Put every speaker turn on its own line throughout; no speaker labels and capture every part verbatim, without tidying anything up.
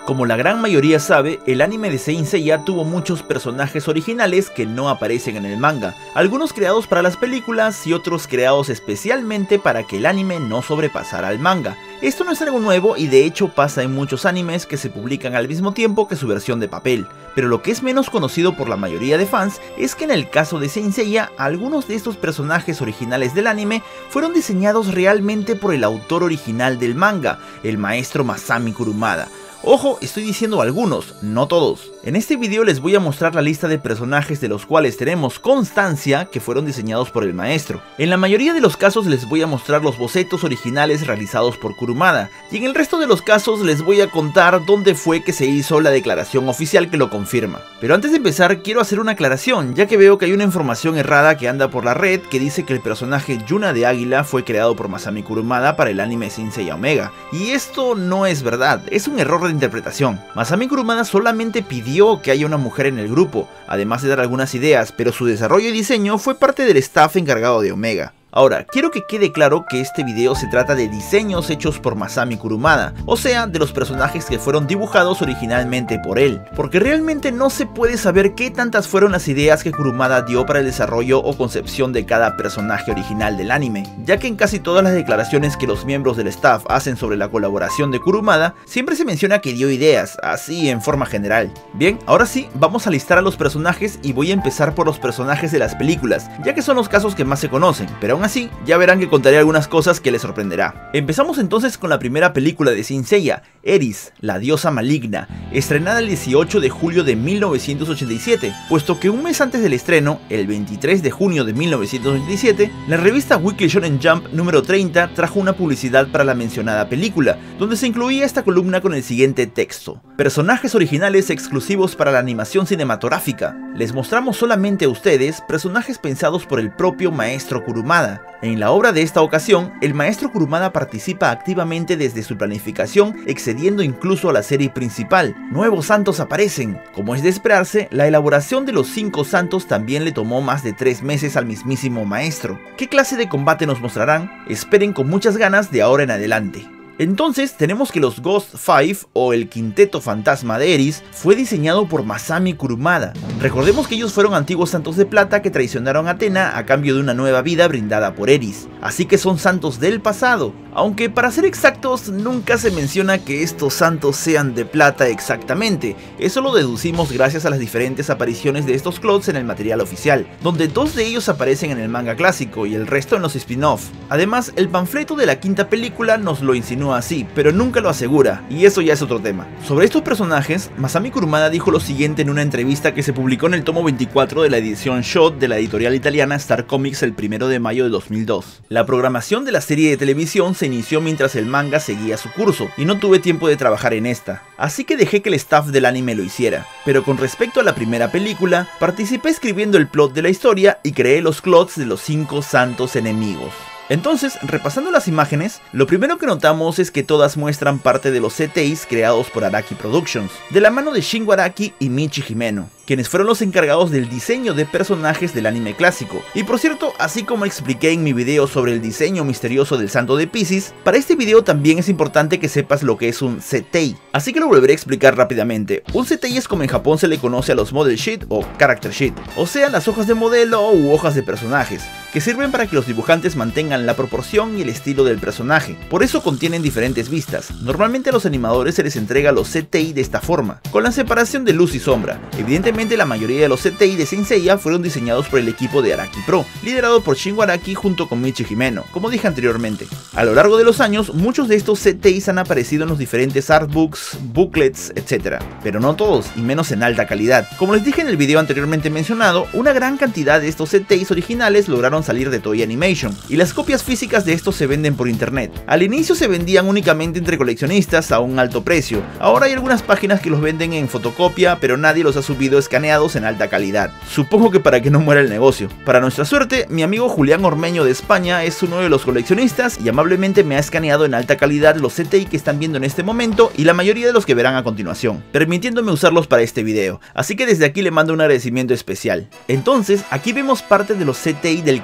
Como la gran mayoría sabe, el anime de Saint Seiya tuvo muchos personajes originales que no aparecen en el manga, algunos creados para las películas y otros creados especialmente para que el anime no sobrepasara al manga. Esto no es algo nuevo y de hecho pasa en muchos animes que se publican al mismo tiempo que su versión de papel, pero lo que es menos conocido por la mayoría de fans es que en el caso de Saint Seiya, algunos de estos personajes originales del anime fueron diseñados realmente por el autor original del manga, el maestro Masami Kurumada. Ojo, estoy diciendo algunos, no todos. En este video les voy a mostrar la lista de personajes de los cuales tenemos constancia que fueron diseñados por el maestro. En la mayoría de los casos les voy a mostrar los bocetos originales realizados por Kurumada, y en el resto de los casos les voy a contar dónde fue que se hizo la declaración oficial que lo confirma. Pero antes de empezar quiero hacer una aclaración, ya que veo que hay una información errada que anda por la red que dice que el personaje Yuna de Águila fue creado por Masami Kurumada para el anime Saint Seiya Omega, y esto no es verdad, es un error de interpretación. Masami Kurumada solamente pidió que haya una mujer en el grupo, además de dar algunas ideas, pero su desarrollo y diseño fue parte del staff encargado de Omega. Ahora, quiero que quede claro que este video se trata de diseños hechos por Masami Kurumada, o sea, de los personajes que fueron dibujados originalmente por él, porque realmente no se puede saber qué tantas fueron las ideas que Kurumada dio para el desarrollo o concepción de cada personaje original del anime, ya que en casi todas las declaraciones que los miembros del staff hacen sobre la colaboración de Kurumada, siempre se menciona que dio ideas, así en forma general. Bien, ahora sí, vamos a listar a los personajes y voy a empezar por los personajes de las películas, ya que son los casos que más se conocen, pero aún así, ya verán que contaré algunas cosas que les sorprenderá. Empezamos entonces con la primera película de Saint Seiya, Eris, la diosa maligna, estrenada el dieciocho de julio de mil novecientos ochenta y siete, puesto que un mes antes del estreno, el veintitrés de junio de mil novecientos ochenta y siete, la revista Weekly Shonen Jump número treinta trajo una publicidad para la mencionada película, donde se incluía esta columna con el siguiente texto: personajes originales exclusivos para la animación cinematográfica. Les mostramos solamente a ustedes personajes pensados por el propio maestro Kurumada. En la obra de esta ocasión, el maestro Kurumada participa activamente desde su planificación, excediendo incluso a la serie principal. Nuevos santos aparecen. Como es de esperarse, la elaboración de los cinco santos también le tomó más de tres meses al mismísimo maestro. ¿Qué clase de combate nos mostrarán? Esperen con muchas ganas de ahora en adelante. Entonces tenemos que los Ghost Five, o el quinteto fantasma de Eris, fue diseñado por Masami Kurumada. Recordemos que ellos fueron antiguos santos de plata que traicionaron a Athena a cambio de una nueva vida brindada por Eris, así que son santos del pasado, aunque para ser exactos nunca se menciona que estos santos sean de plata exactamente. Eso lo deducimos gracias a las diferentes apariciones de estos clones en el material oficial, donde dos de ellos aparecen en el manga clásico y el resto en los spin-off. Además, el panfleto de la quinta película nos lo insinúa así, pero nunca lo asegura, y eso ya es otro tema. Sobre estos personajes, Masami Kurumada dijo lo siguiente en una entrevista que se publicó en el tomo veinticuatro de la edición Shot de la editorial italiana Star Comics el primero de mayo de dos mil dos. La programación de la serie de televisión se inició mientras el manga seguía su curso, y no tuve tiempo de trabajar en esta, así que dejé que el staff del anime lo hiciera. Pero con respecto a la primera película, participé escribiendo el plot de la historia y creé los clots de los cinco santos enemigos. Entonces, repasando las imágenes, lo primero que notamos es que todas muestran parte de los C T Is creados por Araki Productions, de la mano de Shingo Araki y Michi Himeno, quienes fueron los encargados del diseño de personajes del anime clásico. Y por cierto, así como expliqué en mi video sobre el diseño misterioso del santo de Pisces, para este video también es importante que sepas lo que es un C T I, así que lo volveré a explicar rápidamente. Un C T I es como en Japón se le conoce a los Model Sheet o Character Sheet, o sea, las hojas de modelo u hojas de personajes, que sirven para que los dibujantes mantengan la proporción y el estilo del personaje. Por eso contienen diferentes vistas. Normalmente a los animadores se les entrega los C T I de esta forma, con la separación de luz y sombra. Evidentemente la mayoría de los C T I de Saint Seiya fueron diseñados por el equipo de Araki Pro, liderado por Shingo Araki junto con Michi Himeno, como dije anteriormente. A lo largo de los años, muchos de estos C T Is han aparecido en los diferentes artbooks, booklets, etcétera, pero no todos, y menos en alta calidad. Como les dije en el video anteriormente mencionado, una gran cantidad de estos C T Is originales lograron salir de Toei Animation, y las copias físicas de estos se venden por internet. Al inicio se vendían únicamente entre coleccionistas a un alto precio, ahora hay algunas páginas que los venden en fotocopia, pero nadie los ha subido escaneados en alta calidad. Supongo que para que no muera el negocio. Para nuestra suerte, mi amigo Julián Ormeño de España es uno de los coleccionistas y amablemente me ha escaneado en alta calidad los C T I que están viendo en este momento y la mayoría de los que verán a continuación, permitiéndome usarlos para este video, así que desde aquí le mando un agradecimiento especial. Entonces, aquí vemos parte de los C T I del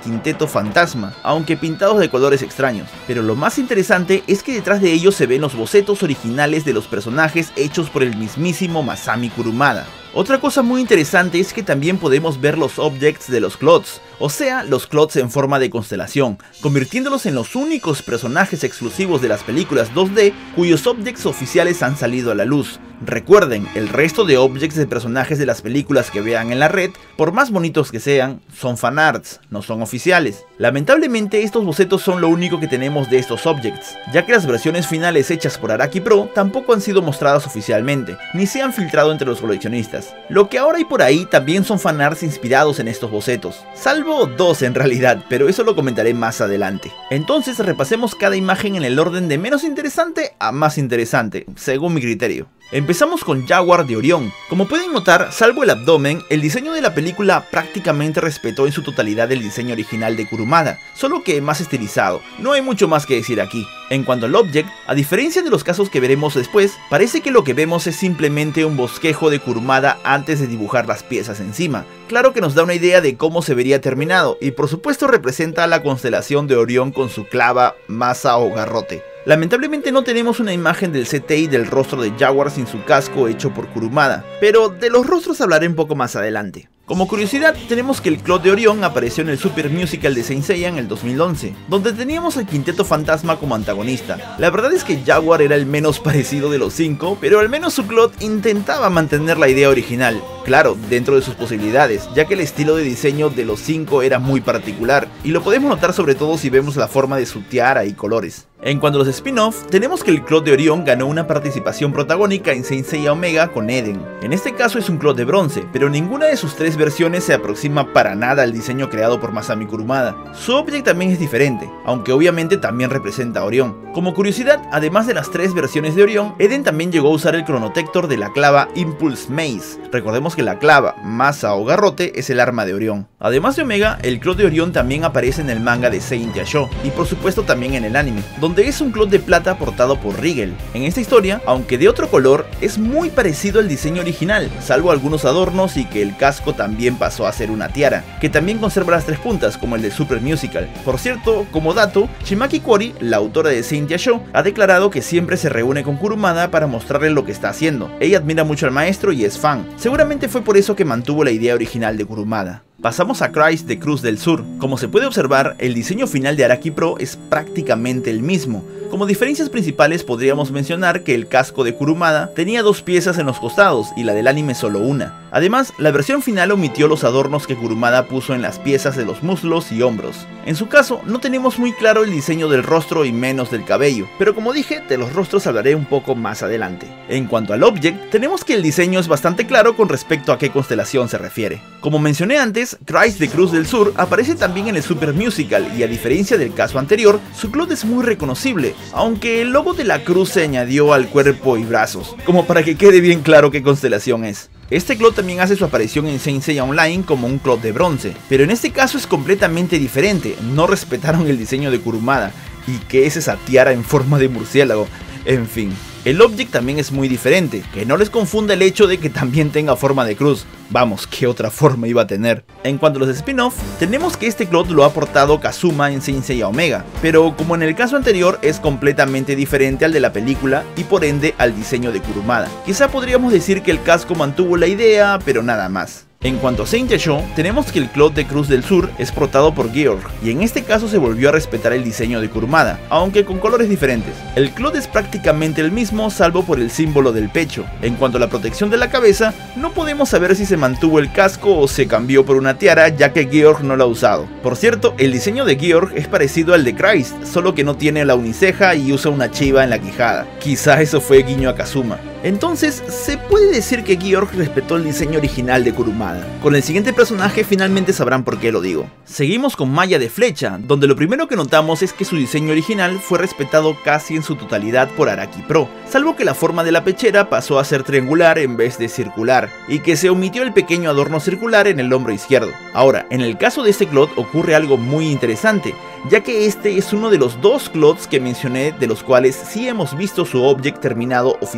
Quinteto Fantasma, aunque pintados de colores extraños. Pero lo más interesante es que detrás de ellos se ven los bocetos originales de los personajes hechos por el mismísimo Masami Kurumada. Otra cosa muy interesante es que también podemos ver los objects de los clots, o sea, los clots en forma de constelación, convirtiéndolos en los únicos personajes exclusivos de las películas dos D cuyos objects oficiales han salido a la luz. Recuerden, el resto de objects de personajes de las películas que vean en la red, por más bonitos que sean, son fanarts, no son oficiales. Lamentablemente estos bocetos son lo único que tenemos de estos objects, ya que las versiones finales hechas por Araki Pro tampoco han sido mostradas oficialmente, ni se han filtrado entre los coleccionistas. Lo que ahora hay por ahí también son fanarts inspirados en estos bocetos, salvo dos en realidad, pero eso lo comentaré más adelante. Entonces repasemos cada imagen en el orden de menos interesante a más interesante, según mi criterio. Empezamos con Jaguar de Orión. Como pueden notar, salvo el abdomen, el diseño de la película prácticamente respetó en su totalidad el diseño original de Kurumada, solo que más estilizado. No hay mucho más que decir aquí. En cuanto al object, a diferencia de los casos que veremos después, parece que lo que vemos es simplemente un bosquejo de Kurumada antes de dibujar las piezas encima. Claro que nos da una idea de cómo se vería terminado, y por supuesto representa a la constelación de Orión con su clava, masa o garrote. Lamentablemente no tenemos una imagen del C T I del rostro de Jaguar sin su casco hecho por Kurumada, pero de los rostros hablaré un poco más adelante. Como curiosidad, tenemos que el Clot de Orión apareció en el Super Musical de Saint Seiya en el dos mil once, donde teníamos al Quinteto Fantasma como antagonista. La verdad es que Jaguar era el menos parecido de los cinco, pero al menos su Clot intentaba mantener la idea original, claro, dentro de sus posibilidades, ya que el estilo de diseño de los cinco era muy particular, y lo podemos notar sobre todo si vemos la forma de su tiara y colores. En cuanto a los spin-off, tenemos que el Clot de Orión ganó una participación protagónica en Saint Seiya Omega con Eden. En este caso es un Clot de bronce, pero ninguna de sus tres versiones se aproxima para nada al diseño creado por Masami Kurumada. Su object también es diferente, aunque obviamente también representa a Orión. Como curiosidad, además de las tres versiones de Orión, Eden también llegó a usar el cronotector de la clava Impulse Mace. Recordemos que la clava, masa o garrote es el arma de Orión. Además de Omega, el Clot de Orión también aparece en el manga de Saint Yasho, y por supuesto también en el anime, donde es un Clot de plata portado por Rigel. En esta historia, aunque de otro color, es muy parecido al diseño original, salvo algunos adornos y que el casco también pasó a ser una tiara, que también conserva las tres puntas como el de Super Musical. Por cierto, como dato, Shimaki Kori, la autora de Saint Yasho, ha declarado que siempre se reúne con Kurumada para mostrarle lo que está haciendo. Ella admira mucho al maestro y es fan. Seguramente fue por eso que mantuvo la idea original de Kurumada. Pasamos a Christ de Cruz del Sur. Como se puede observar, el diseño final de Araki Pro es prácticamente el mismo. Como diferencias principales podríamos mencionar que el casco de Kurumada tenía dos piezas en los costados y la del anime solo una. Además, la versión final omitió los adornos que Kurumada puso en las piezas de los muslos y hombros. En su caso, no tenemos muy claro el diseño del rostro y menos del cabello, pero como dije, de los rostros hablaré un poco más adelante. En cuanto al object, tenemos que el diseño es bastante claro con respecto a qué constelación se refiere. Como mencioné antes, Christ de Cruz del Sur aparece también en el Super Musical y a diferencia del caso anterior, su Clot es muy reconocible, aunque el logo de la cruz se añadió al cuerpo y brazos, como para que quede bien claro qué constelación es. Este Clot también hace su aparición en Saint Seiya Online como un Clot de bronce, pero en este caso es completamente diferente, no respetaron el diseño de Kurumada, y que es esa tiara en forma de murciélago, en fin. El object también es muy diferente, que no les confunda el hecho de que también tenga forma de cruz. Vamos, ¿qué otra forma iba a tener? En cuanto a los spin-off, tenemos que este Clot lo ha portado Kazuma en Saint Seiya Omega, pero como en el caso anterior es completamente diferente al de la película y por ende al diseño de Kurumada. Quizá podríamos decir que el casco mantuvo la idea, pero nada más. En cuanto a Saint Yasho, tenemos que el Clot de Cruz del Sur es portado por Georg, y en este caso se volvió a respetar el diseño de Kurumada, aunque con colores diferentes. El Clot es prácticamente el mismo, salvo por el símbolo del pecho. En cuanto a la protección de la cabeza, no podemos saber si se mantuvo el casco o se cambió por una tiara, ya que Georg no lo ha usado. Por cierto, el diseño de Georg es parecido al de Christ, solo que no tiene la uniceja y usa una chiva en la quijada. Quizá eso fue guiño a Kazuma. Entonces, se puede decir que Georg respetó el diseño original de Kurumada. Con el siguiente personaje finalmente sabrán por qué lo digo. Seguimos con Maya de Flecha, donde lo primero que notamos es que su diseño original fue respetado casi en su totalidad por Araki Pro, salvo que la forma de la pechera pasó a ser triangular en vez de circular, y que se omitió el pequeño adorno circular en el hombro izquierdo. Ahora, en el caso de este Clot ocurre algo muy interesante, ya que este es uno de los dos Clots que mencioné de los cuales sí hemos visto su object terminado oficialmente.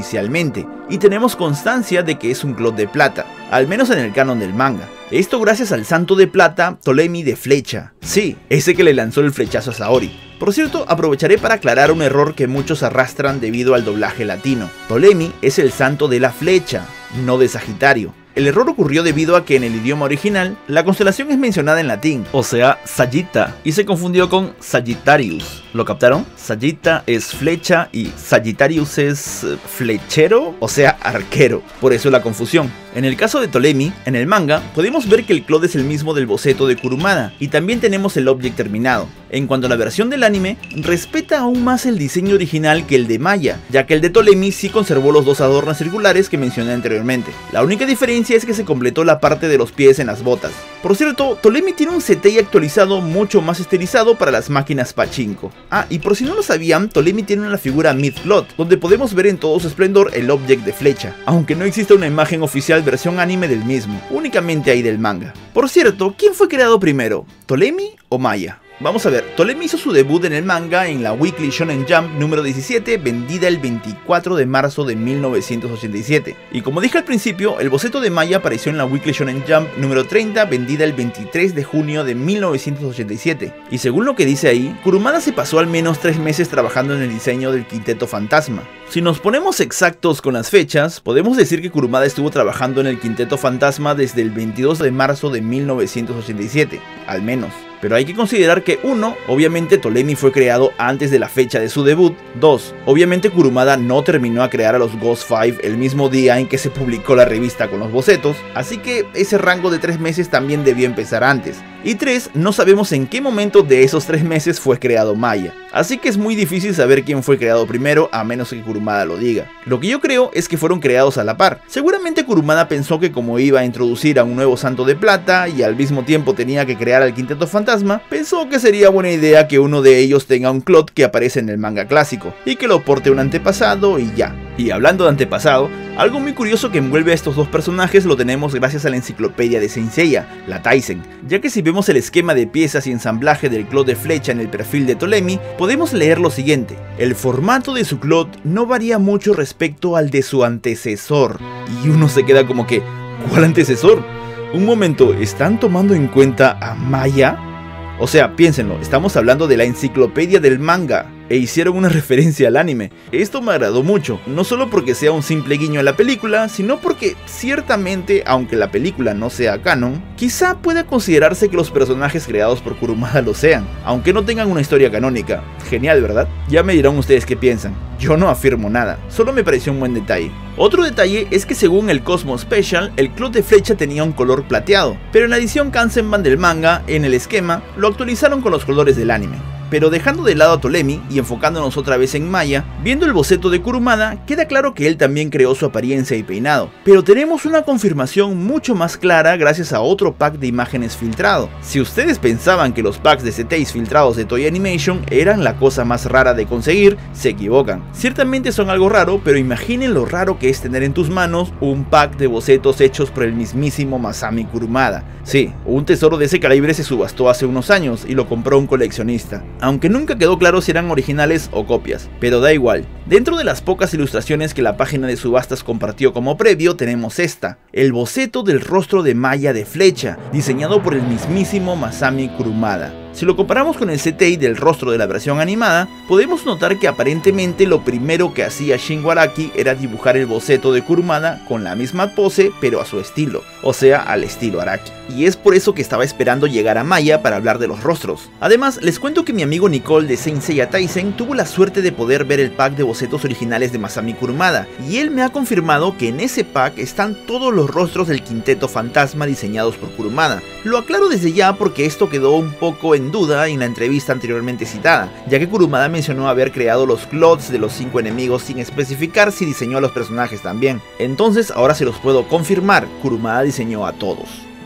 anteriormente, y tenemos constancia de que es un Clot de plata, al menos en el canon del manga. Esto gracias al santo de plata Ptolemy de Flecha, sí, ese que le lanzó el flechazo a Saori. Por cierto, aprovecharé para aclarar un error que muchos arrastran debido al doblaje latino. Ptolemy es el santo de la flecha, no de Sagitario. El error ocurrió debido a que en el idioma original, la constelación es mencionada en latín, o sea, Sagitta, y se confundió con Sagittarius. ¿Lo captaron? Sagitta es flecha y Sagittarius es flechero, o sea, arquero. Por eso la confusión. En el caso de Ptolemy, en el manga, podemos ver que el Clot es el mismo del boceto de Kurumada, y también tenemos el object terminado. En cuanto a la versión del anime, respeta aún más el diseño original que el de Maya, ya que el de Ptolemy sí conservó los dos adornos circulares que mencioné anteriormente. La única diferencia es que se completó la parte de los pies en las botas. Por cierto, Ptolemy tiene un C T I actualizado mucho más estilizado para las máquinas Pachinko. Ah, y por si no lo sabían, Ptolemy tiene una figura Mid-Clot, donde podemos ver en todo su esplendor el object de flecha, aunque no existe una imagen oficial versión anime del mismo, únicamente hay del manga. Por cierto, ¿quién fue creado primero? ¿Ptolemy o Maya? Vamos a ver, Ptolemy hizo su debut en el manga en la Weekly Shonen Jump número diecisiete, vendida el veinticuatro de marzo de mil novecientos ochenta y siete. Y como dije al principio, el boceto de Maya apareció en la Weekly Shonen Jump número treinta, vendida el veintitrés de junio de mil novecientos ochenta y siete. Y según lo que dice ahí, Kurumada se pasó al menos tres meses trabajando en el diseño del Quinteto Fantasma. Si nos ponemos exactos con las fechas, podemos decir que Kurumada estuvo trabajando en el Quinteto Fantasma desde el veintidós de marzo de mil novecientos ochenta y siete, al menos. Pero hay que considerar que uno, obviamente Ptolemy fue creado antes de la fecha de su debut. dos. Obviamente Kurumada no terminó a crear a los Ghost Five el mismo día en que se publicó la revista con los bocetos, así que ese rango de tres meses también debió empezar antes. Y tres. No sabemos en qué momento de esos tres meses fue creado Maya, así que es muy difícil saber quién fue creado primero a menos que Kurumada lo diga. Lo que yo creo es que fueron creados a la par. Seguramente Kurumada pensó que como iba a introducir a un nuevo santo de plata y al mismo tiempo tenía que crear al Quinteto Fantasma, pensó que sería buena idea que uno de ellos tenga un Clot que aparece en el manga clásico y que lo porte un antepasado y ya. Y hablando de antepasado, algo muy curioso que envuelve a estos dos personajes lo tenemos gracias a la enciclopedia de Saint Seiya, la Taisen, ya que si vemos el esquema de piezas y ensamblaje del Clot de flecha en el perfil de Ptolemy, podemos leer lo siguiente: el formato de su Clot no varía mucho respecto al de su antecesor. Y uno se queda como que, ¿cuál antecesor? Un momento, ¿están tomando en cuenta a Maya? O sea, piénsenlo, estamos hablando de la enciclopedia del manga, e hicieron una referencia al anime. Esto me agradó mucho, no solo porque sea un simple guiño a la película, sino porque ciertamente, aunque la película no sea canon, quizá pueda considerarse que los personajes creados por Kurumada lo sean, aunque no tengan una historia canónica. Genial, ¿verdad? Ya me dirán ustedes qué piensan. Yo no afirmo nada, solo me pareció un buen detalle. Otro detalle es que según el Cosmos Special, el Clot de flecha tenía un color plateado, pero en la edición Kanzenban del manga, en el esquema, lo actualizaron con los colores del anime. Pero dejando de lado a Ptolemy y enfocándonos otra vez en Maya, viendo el boceto de Kurumada, queda claro que él también creó su apariencia y peinado. Pero tenemos una confirmación mucho más clara gracias a otro pack de imágenes filtrado. Si ustedes pensaban que los packs de C T Is filtrados de Toei Animation eran la cosa más rara de conseguir, se equivocan. Ciertamente son algo raro, pero imaginen lo raro que es tener en tus manos un pack de bocetos hechos por el mismísimo Masami Kurumada. Sí, un tesoro de ese calibre se subastó hace unos años y lo compró un coleccionista, aunque nunca quedó claro si eran originales o copias, pero da igual. Dentro de las pocas ilustraciones que la página de subastas compartió como previo tenemos esta, el boceto del rostro de Maya de flecha, diseñado por el mismísimo Masami Kurumada. Si lo comparamos con el C T I del rostro de la versión animada, podemos notar que aparentemente lo primero que hacía Shingo Araki era dibujar el boceto de Kurumada con la misma pose pero a su estilo, o sea al estilo Araki. Y es por eso que estaba esperando llegar a Maya para hablar de los rostros. Además, les cuento que mi amigo Nicole de Saint Seiya Taisen tuvo la suerte de poder ver el pack de bocetos originales de Masami Kurumada, y él me ha confirmado que en ese pack están todos los rostros del Quinteto Fantasma diseñados por Kurumada. Lo aclaro desde ya porque esto quedó un poco en duda en la entrevista anteriormente citada, ya que Kurumada mencionó haber creado los Clots de los cinco enemigos sin especificar si diseñó a los personajes también. Entonces ahora se los puedo confirmar, Kurumada diseñó a todos.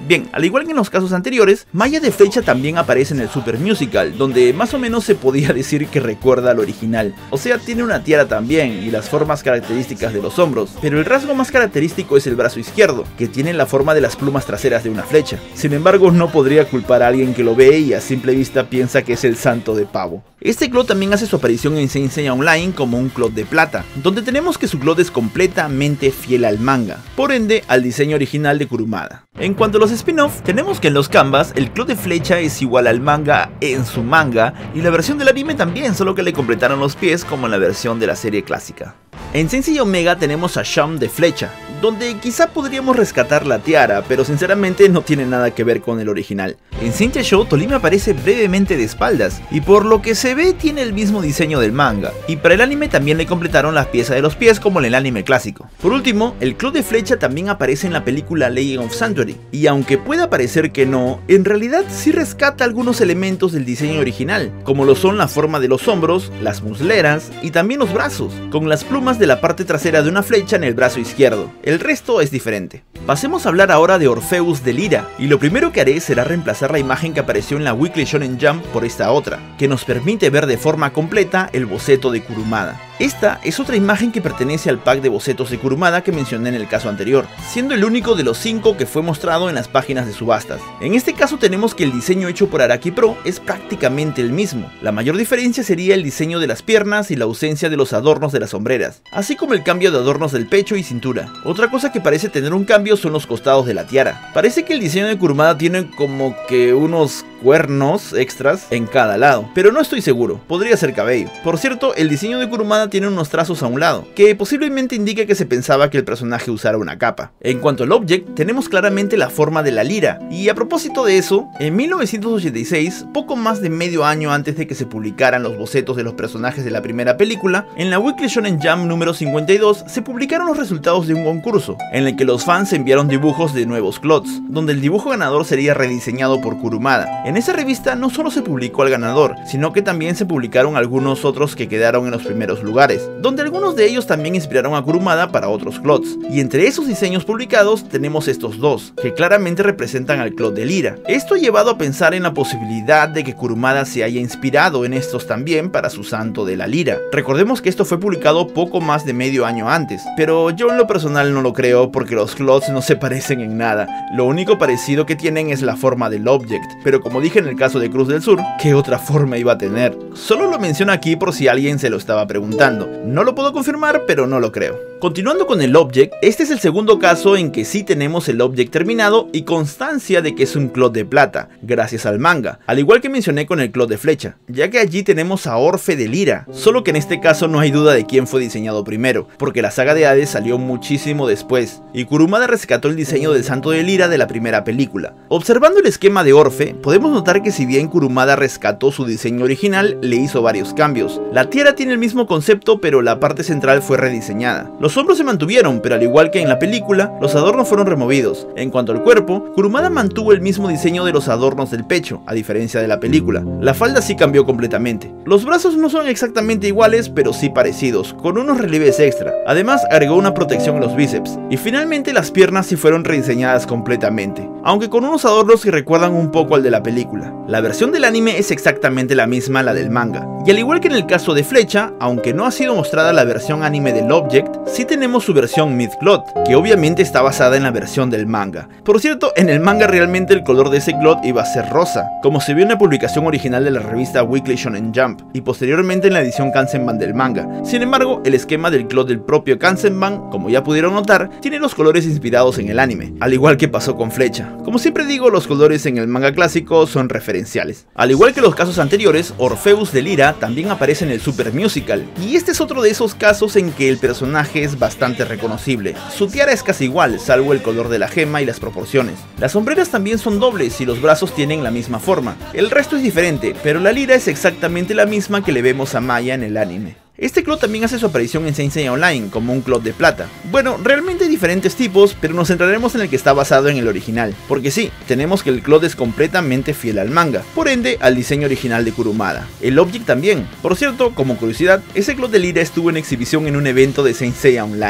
Bien, al igual que en los casos anteriores, Maya de Flecha también aparece en el Super Musical, donde más o menos se podía decir que recuerda al original. O sea, tiene una tiara también y las formas características de los hombros, pero el rasgo más característico es el brazo izquierdo, que tiene la forma de las plumas traseras de una flecha. Sin embargo, no podría culpar a alguien que lo ve y a simple vista piensa que es el santo de pavo. Este Clot también hace su aparición en Saint Seiya Online como un Clot de plata, donde tenemos que su Clot es completamente fiel al manga, por ende al diseño original de Kurumada. En cuanto a los spin-off, tenemos que en los canvas el Clot de flecha es igual al manga en su manga, y la versión del anime también, solo que le completaron los pies como en la versión de la serie clásica. En Saint Seiya Omega tenemos a Sham de flecha, donde quizá podríamos rescatar la tiara, pero sinceramente no tiene nada que ver con el original. En Saint Seiya Show, Tolime aparece brevemente de espaldas, y por lo que se ve tiene el mismo diseño del manga, y para el anime también le completaron las piezas de los pies como en el anime clásico. Por último, el Clot de flecha también aparece en la película Legend of Sanctuary, y aunque pueda parecer que no, en realidad sí rescata algunos elementos del diseño original, como lo son la forma de los hombros, las musleras y también los brazos, con las plumas de la parte trasera de una flecha en el brazo izquierdo. El resto es diferente. Pasemos a hablar ahora de Orpheus de Lira, y lo primero que haré será reemplazar la imagen que apareció en la Weekly Shonen Jump por esta otra, que nos permite ver de forma completa el boceto de Kurumada. Esta es otra imagen que pertenece al pack de bocetos de Kurumada que mencioné en el caso anterior, siendo el único de los cinco que fue mostrado en las páginas de subastas. En este caso tenemos que el diseño hecho por Araki Pro es prácticamente el mismo. La mayor diferencia sería el diseño de las piernas y la ausencia de los adornos de las sombreras, así como el cambio de adornos del pecho y cintura. Otra cosa que parece tener un cambio son los costados de la tiara. Parece que el diseño de Kurumada tiene como que unos cuernos extras en cada lado, pero no estoy seguro, podría ser cabello. Por cierto, el diseño de Kurumada tiene unos trazos a un lado, que posiblemente indique que se pensaba que el personaje usara una capa. En cuanto al object, tenemos claramente la forma de la lira, y a propósito de eso, en mil novecientos ochenta y seis, poco más de medio año antes de que se publicaran los bocetos de los personajes de la primera película, en la Weekly Shonen Jump número cincuenta y dos se publicaron los resultados de un concurso, en el que los fans enviaron dibujos de nuevos Clots, donde el dibujo ganador sería rediseñado por Kurumada. En esa revista no solo se publicó al ganador, sino que también se publicaron algunos otros que quedaron en los primeros lugares, donde algunos de ellos también inspiraron a Kurumada para otros Clots, y entre esos diseños publicados tenemos estos dos, que claramente representan al Clot de Lira. Esto ha llevado a pensar en la posibilidad de que Kurumada se haya inspirado en estos también para su santo de la lira. Recordemos que esto fue publicado poco más de medio año antes, pero yo en lo personal no lo creo porque los Clots no se parecen en nada, lo único parecido que tienen es la forma del object, pero como dije en el caso de Cruz del Sur, ¿qué otra forma iba a tener? Solo lo menciono aquí por si alguien se lo estaba preguntando. No lo puedo confirmar, pero no lo creo. Continuando con el object, este es el segundo caso en que sí tenemos el object terminado y constancia de que es un Clot de plata, gracias al manga, al igual que mencioné con el Clot de flecha, ya que allí tenemos a Orfe de Lira, solo que en este caso no hay duda de quién fue diseñado primero, porque la saga de Hades salió muchísimo después, y Kurumada rescató el diseño del santo de Lira de la primera película. Observando el esquema de Orfe, podemos notar que si bien Kurumada rescató su diseño original, le hizo varios cambios. La tiara tiene el mismo concepto, pero la parte central fue rediseñada. Los hombros se mantuvieron, pero al igual que en la película, los adornos fueron removidos. En cuanto al cuerpo, Kurumada mantuvo el mismo diseño de los adornos del pecho, a diferencia de la película. La falda sí cambió completamente. Los brazos no son exactamente iguales, pero sí parecidos, con unos relieves extra. Además, agregó una protección en los bíceps. Y finalmente las piernas sí fueron rediseñadas completamente, aunque con unos adornos que recuerdan un poco al de la película. La versión del anime es exactamente la misma a la del manga. Y al igual que en el caso de Flecha, aunque no ha sido mostrada la versión anime del Object, sí tenemos su versión Mid-Clot, que obviamente está basada en la versión del manga. Por cierto, en el manga realmente el color de ese Clot iba a ser rosa, como se vio en la publicación original de la revista Weekly Shonen Jump, y posteriormente en la edición Kansenban del manga. Sin embargo, el esquema del Clot del propio Kansenban, como ya pudieron notar, tiene los colores inspirados en el anime, al igual que pasó con Flecha. Como siempre digo, los colores en el manga clásico son referenciales. Al igual que los casos anteriores, Orpheus de Lira también aparece en el Super Musical, y este es otro de esos casos en que el personaje es bastante reconocible. Su tiara es casi igual, salvo el color de la gema y las proporciones. Las sombreras también son dobles y los brazos tienen la misma forma. El resto es diferente, pero la lira es exactamente la misma que le vemos a Maya en el anime. Este Clot también hace su aparición en Saint Seiya Online como un Clot de plata. Bueno, realmente hay diferentes tipos, pero nos centraremos en el que está basado en el original, porque sí, tenemos que el Clot es completamente fiel al manga, por ende al diseño original de Kurumada. El Object también. Por cierto, como curiosidad, ese Clot de Lira estuvo en exhibición en un evento de Saint Seiya Online.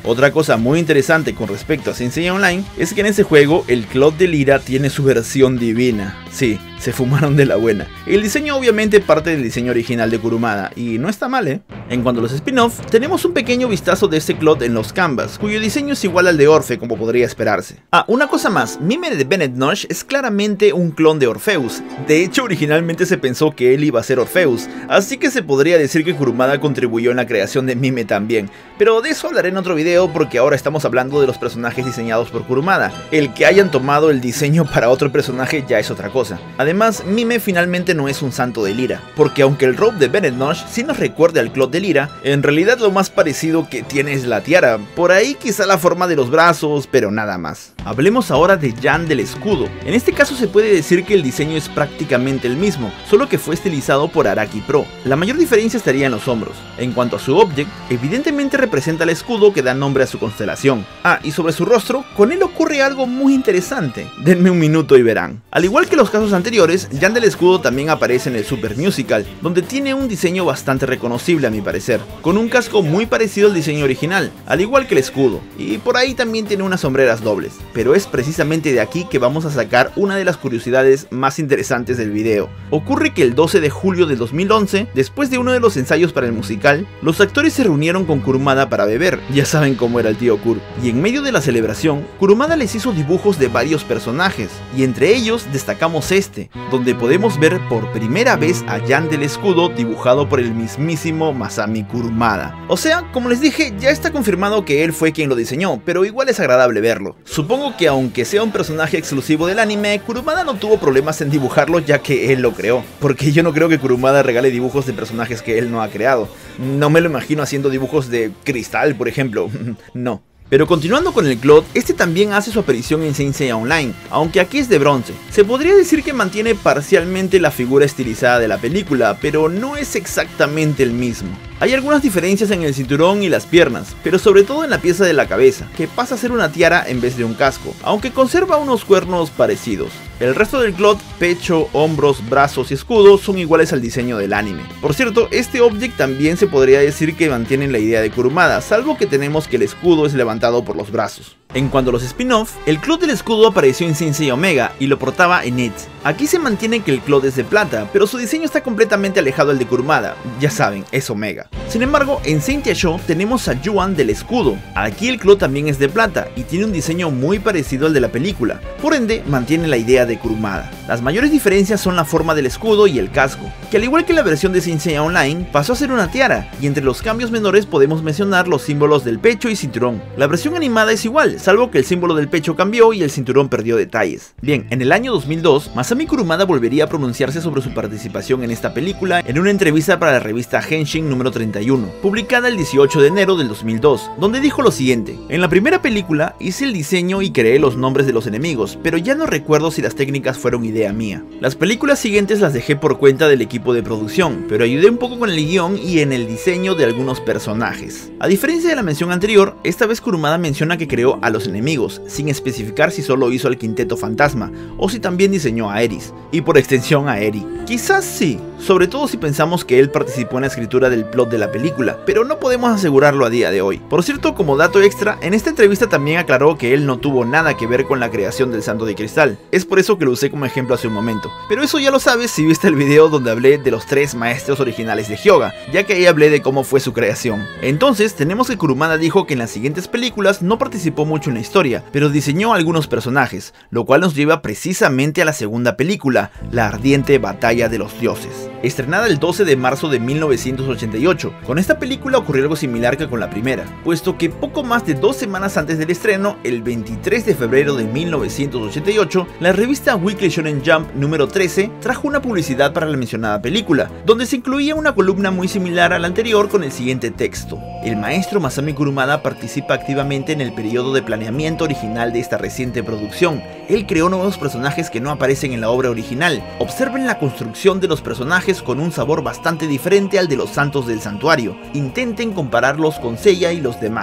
Otra cosa muy interesante con respecto a Saint Seiya Online es que en ese juego el Cloud de Lira tiene su versión divina. Sí, se fumaron de la buena. El diseño obviamente parte del diseño original de Kurumada, y no está mal, ¿eh? En cuanto a los spin-off, tenemos un pequeño vistazo de este Cloud en los canvas, cuyo diseño es igual al de Orfe, como podría esperarse. Ah, una cosa más, Mime de Bennett Nosh es claramente un clon de Orpheus. De hecho, originalmente se pensó que él iba a ser Orpheus, así que se podría decir que Kurumada contribuyó en la creación de Mime también. Pero de eso hablaré en otro video, porque ahora estamos hablando de los personajes diseñados por Kurumada. El que hayan tomado el diseño para otro personaje ya es otra cosa. Además, Mime finalmente no es un santo de Lira, porque aunque el robe de Bennett Nosh sí nos recuerda al Cloud de Lira, en realidad lo más parecido que tiene es la tiara, por ahí quizá la forma de los brazos, pero nada más. Hablemos ahora de Jan del Escudo. En este caso se puede decir que el diseño es prácticamente el mismo, solo que fue estilizado por Araki Pro. La mayor diferencia estaría en los hombros. En cuanto a su object, evidentemente representa el escudo que da nombre a su constelación. Ah, y sobre su rostro, con él ocurre algo muy interesante. Denme un minuto y verán. Al igual que los casos anteriores, Jan del Escudo también aparece en el Super Musical, donde tiene un diseño bastante reconocible a mi parecer, con un casco muy parecido al diseño original, al igual que el escudo, y por ahí también tiene unas sombreras dobles. Pero es precisamente de aquí que vamos a sacar una de las curiosidades más interesantes del video. Ocurre que el doce de julio del dos mil once, después de uno de los ensayos para el musical, los actores se reunieron con Kurumada para beber, ya saben cómo era el tío Kur, y en medio de la celebración, Kurumada les hizo dibujos de varios personajes, y entre ellos destacamos este, donde podemos ver por primera vez a Jan del Escudo dibujado por el mismísimo Masami Kurumada. O sea, como les dije, ya está confirmado que él fue quien lo diseñó, pero igual es agradable verlo. Supongo que aunque sea un personaje exclusivo del anime, Kurumada no tuvo problemas en dibujarlo ya que él lo creó, porque yo no creo que Kurumada regale dibujos de personajes que él no ha creado. No me lo imagino haciendo dibujos de Cristal, por ejemplo. No. Pero continuando con el Cloud, este también hace su aparición en Saint Seiya Online, aunque aquí es de bronce. Se podría decir que mantiene parcialmente la figura estilizada de la película, pero no es exactamente el mismo. Hay algunas diferencias en el cinturón y las piernas, pero sobre todo en la pieza de la cabeza, que pasa a ser una tiara en vez de un casco, aunque conserva unos cuernos parecidos. El resto del Cloud, pecho, hombros, brazos y escudo son iguales al diseño del anime. Por cierto, este object también se podría decir que mantiene la idea de Kurumada, salvo que tenemos que el escudo es levantado por los brazos. En cuanto a los spin-off, el Cloud del escudo apareció en Saint Seiya Omega y lo portaba en It. Aquí se mantiene que el Cloud es de plata, pero su diseño está completamente alejado del de Kurumada, ya saben, es Omega. Sin embargo, en Saint Show tenemos a Yuan del escudo. Aquí el Cloud también es de plata y tiene un diseño muy parecido al de la película, por ende mantiene la idea de Kurumada. Las mayores diferencias son la forma del escudo y el casco, que al igual que la versión de Saint Seiya Online, pasó a ser una tiara, y entre los cambios menores podemos mencionar los símbolos del pecho y cinturón. La versión animada es igual, salvo que el símbolo del pecho cambió y el cinturón perdió detalles. Bien, en el año dos mil dos, Masami Kurumada volvería a pronunciarse sobre su participación en esta película en una entrevista para la revista Henshin número treinta y uno, publicada el dieciocho de enero del dos mil dos, donde dijo lo siguiente: en la primera película hice el diseño y creé los nombres de los enemigos, pero ya no recuerdo si las técnicas fueron idea mía. Las películas siguientes las dejé por cuenta del equipo de producción, pero ayudé un poco con el guión y en el diseño de algunos personajes. A diferencia de la mención anterior, esta vez Kurumada menciona que creó a los enemigos, sin especificar si solo hizo al quinteto fantasma, o si también diseñó a Eris, y por extensión a Eri. Quizás sí, sobre todo si pensamos que él participó en la escritura del plot de la película, pero no podemos asegurarlo a día de hoy. Por cierto, como dato extra, en esta entrevista también aclaró que él no tuvo nada que ver con la creación del Santo de Cristal, es por eso que lo usé como ejemplo hace un momento. Pero eso ya lo sabes si viste el video donde hablé de los tres maestros originales de Hyoga, ya que ahí hablé de cómo fue su creación. Entonces, tenemos que Kurumada dijo que en las siguientes películas no participó mucho en la historia, pero diseñó algunos personajes, lo cual nos lleva precisamente a la segunda película, La ardiente batalla de los dioses, estrenada el doce de marzo de mil novecientos ochenta y ocho. Con esta película ocurrió algo similar que con la primera, puesto que poco más de dos semanas antes del estreno, el veintitrés de febrero de mil novecientos ochenta y ocho, la revista Weekly Shonen Jump número trece trajo una publicidad para la mencionada película, donde se incluía una columna muy similar a la anterior con el siguiente texto: el maestro Masami Kurumada participa activamente en el periodo de planeamiento original de esta reciente producción. Él creó nuevos personajes que no aparecen en la obra original. Observen la construcción de los personajes con un sabor bastante diferente al de los santos del santuario. Intenten compararlos con Seiya y los demás.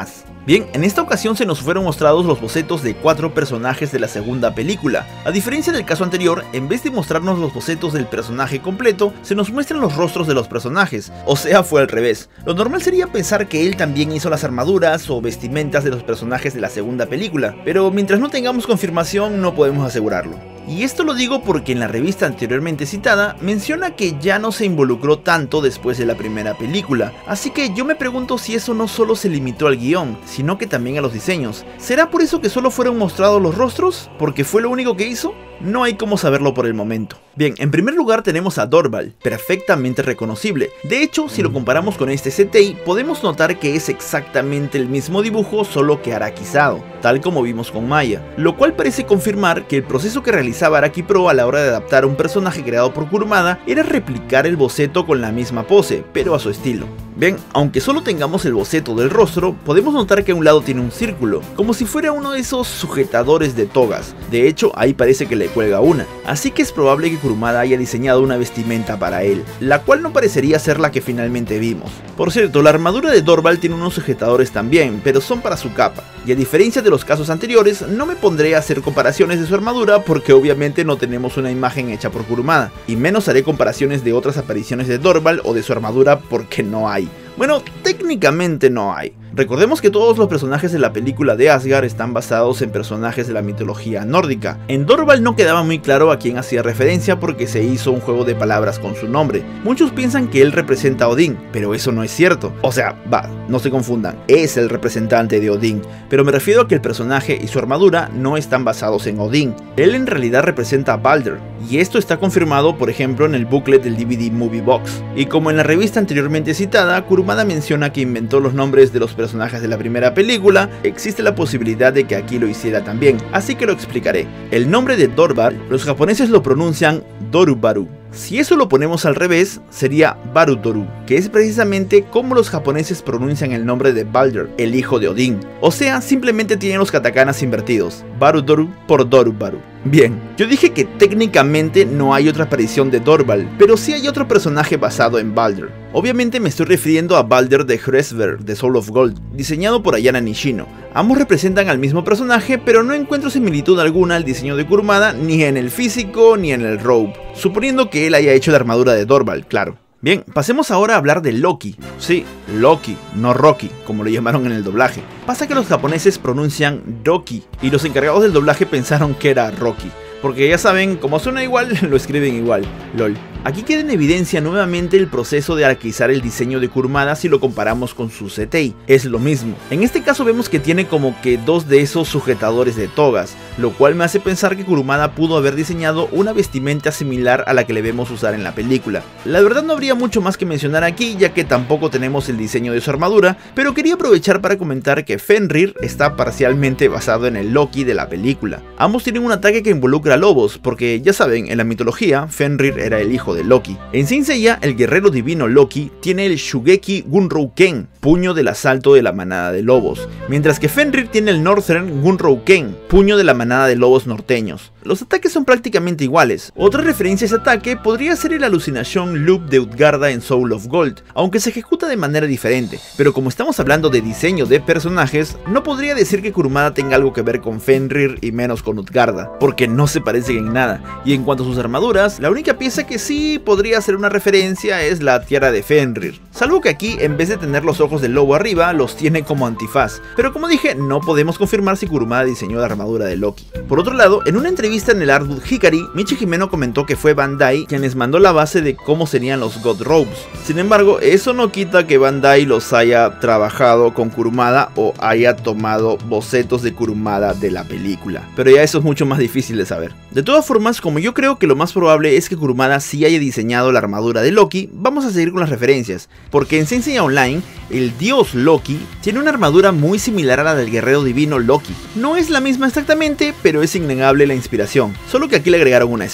Bien, en esta ocasión se nos fueron mostrados los bocetos de cuatro personajes de la segunda película. A diferencia del caso anterior, en vez de mostrarnos los bocetos del personaje completo, se nos muestran los rostros de los personajes, o sea, fue al revés. Lo normal sería pensar que él también hizo las armaduras o vestimentas de los personajes de la segunda película, pero mientras no tengamos confirmación no podemos asegurarlo. Y esto lo digo porque en la revista anteriormente citada menciona que ya no se involucró tanto después de la primera película, así que yo me pregunto si eso no solo se limitó al guión, sino que también a los diseños. ¿Será por eso que solo fueron mostrados los rostros? ¿Porque fue lo único que hizo? No hay cómo saberlo por el momento. Bien, en primer lugar tenemos a Dorval, perfectamente reconocible. De hecho, si lo comparamos con este C T I, podemos notar que es exactamente el mismo dibujo, solo que araquizado, tal como vimos con Maya, lo cual parece confirmar que el proceso que realizaba Araki Pro a la hora de adaptar un personaje creado por Kurumada era replicar el boceto con la misma pose, pero a su estilo. Bien, aunque solo tengamos el boceto del rostro, podemos notar que a un lado tiene un círculo, como si fuera uno de esos sujetadores de togas. De hecho, ahí parece que le cuelga una, así que es probable que Kurumada haya diseñado una vestimenta para él, la cual no parecería ser la que finalmente vimos. Por cierto, la armadura de Dorval tiene unos sujetadores también, pero son para su capa, y a diferencia de los casos anteriores, no me pondré a hacer comparaciones de su armadura porque obviamente no tenemos una imagen hecha por Kurumada, y menos haré comparaciones de otras apariciones de Dorval o de su armadura porque no hay. Bueno, técnicamente no hay. Recordemos que todos los personajes de la película de Asgard están basados en personajes de la mitología nórdica. En Dorval no quedaba muy claro a quién hacía referencia porque se hizo un juego de palabras con su nombre. Muchos piensan que él representa a Odín, pero eso no es cierto. O sea, va, no se confundan, es el representante de Odín, pero me refiero a que el personaje y su armadura no están basados en Odín. Él en realidad representa a Balder, y esto está confirmado por ejemplo en el booklet del D V D Movie Box. Y como en la revista anteriormente citada, Kurumada menciona que inventó los nombres de los personajes personajes de la primera película, existe la posibilidad de que aquí lo hiciera también, así que lo explicaré. El nombre de Dorval, los japoneses lo pronuncian Dorubaru. Si eso lo ponemos al revés, sería Barutoru, que es precisamente como los japoneses pronuncian el nombre de Balder, el hijo de Odín. O sea, simplemente tienen los katakanas invertidos, Barutoru por Dorubaru. Bien, yo dije que técnicamente no hay otra aparición de Dorval, pero sí hay otro personaje basado en Balder. Obviamente me estoy refiriendo a Balder de Hresver de Soul of Gold, diseñado por Ayano Nishino. Ambos representan al mismo personaje, pero no encuentro similitud alguna al diseño de Kurumada, ni en el físico ni en el robe, suponiendo que él haya hecho la armadura de Dorval, claro. Bien, pasemos ahora a hablar de Loki. Sí, Loki, no Rocky, como lo llamaron en el doblaje. Pasa que los japoneses pronuncian Doki, y los encargados del doblaje pensaron que era Rocky, porque ya saben, como suena igual, lo escriben igual, lol. Aquí queda en evidencia nuevamente el proceso de araquizar el diseño de Kurumada si lo comparamos con su C T I, es lo mismo. En este caso vemos que tiene como que dos de esos sujetadores de togas, lo cual me hace pensar que Kurumada pudo haber diseñado una vestimenta similar a la que le vemos usar en la película. La verdad no habría mucho más que mencionar aquí, ya que tampoco tenemos el diseño de su armadura, pero quería aprovechar para comentar que Fenrir está parcialmente basado en el Loki de la película. Ambos tienen un ataque que involucra a lobos, porque ya saben, en la mitología, Fenrir era el hijo de Loki. En Saint Seiya, el guerrero divino Loki tiene el Shugeki Gunrouken, puño del asalto de la manada de lobos, mientras que Fenrir tiene el Northern Gunrouken, puño de la manada de lobos norteños. Los ataques son prácticamente iguales. Otra referencia a ese ataque podría ser el Alucination Loop de Utgarda en Soul of Gold, aunque se ejecuta de manera diferente, pero como estamos hablando de diseño de personajes, no podría decir que Kurumada tenga algo que ver con Fenrir y menos con Utgarda, porque no se parecen en nada. Y en cuanto a sus armaduras, la única pieza que sí podría ser una referencia es la tiara de Fenrir, salvo que aquí en vez de tener los ojos del lobo arriba, los tiene como antifaz, pero como dije, no podemos confirmar si Kurumada diseñó la armadura de Loki. Por otro lado, en una entrevista en el Artbook Hikari, Michi Himeno comentó que fue Bandai quien les mandó la base de cómo serían los God Robes. Sin embargo, eso no quita que Bandai los haya trabajado con Kurumada o haya tomado bocetos de Kurumada de la película, pero ya eso es mucho más difícil de saber. De todas formas, como yo creo que lo más probable es que Kurumada sí haya diseñado la armadura de Loki, vamos a seguir con las referencias, porque en Saint Seiya Online, el dios Loki tiene una armadura muy similar a la del guerrero divino Loki. No es la misma exactamente, pero es innegable la inspiración, solo que aquí le agregaron una espada.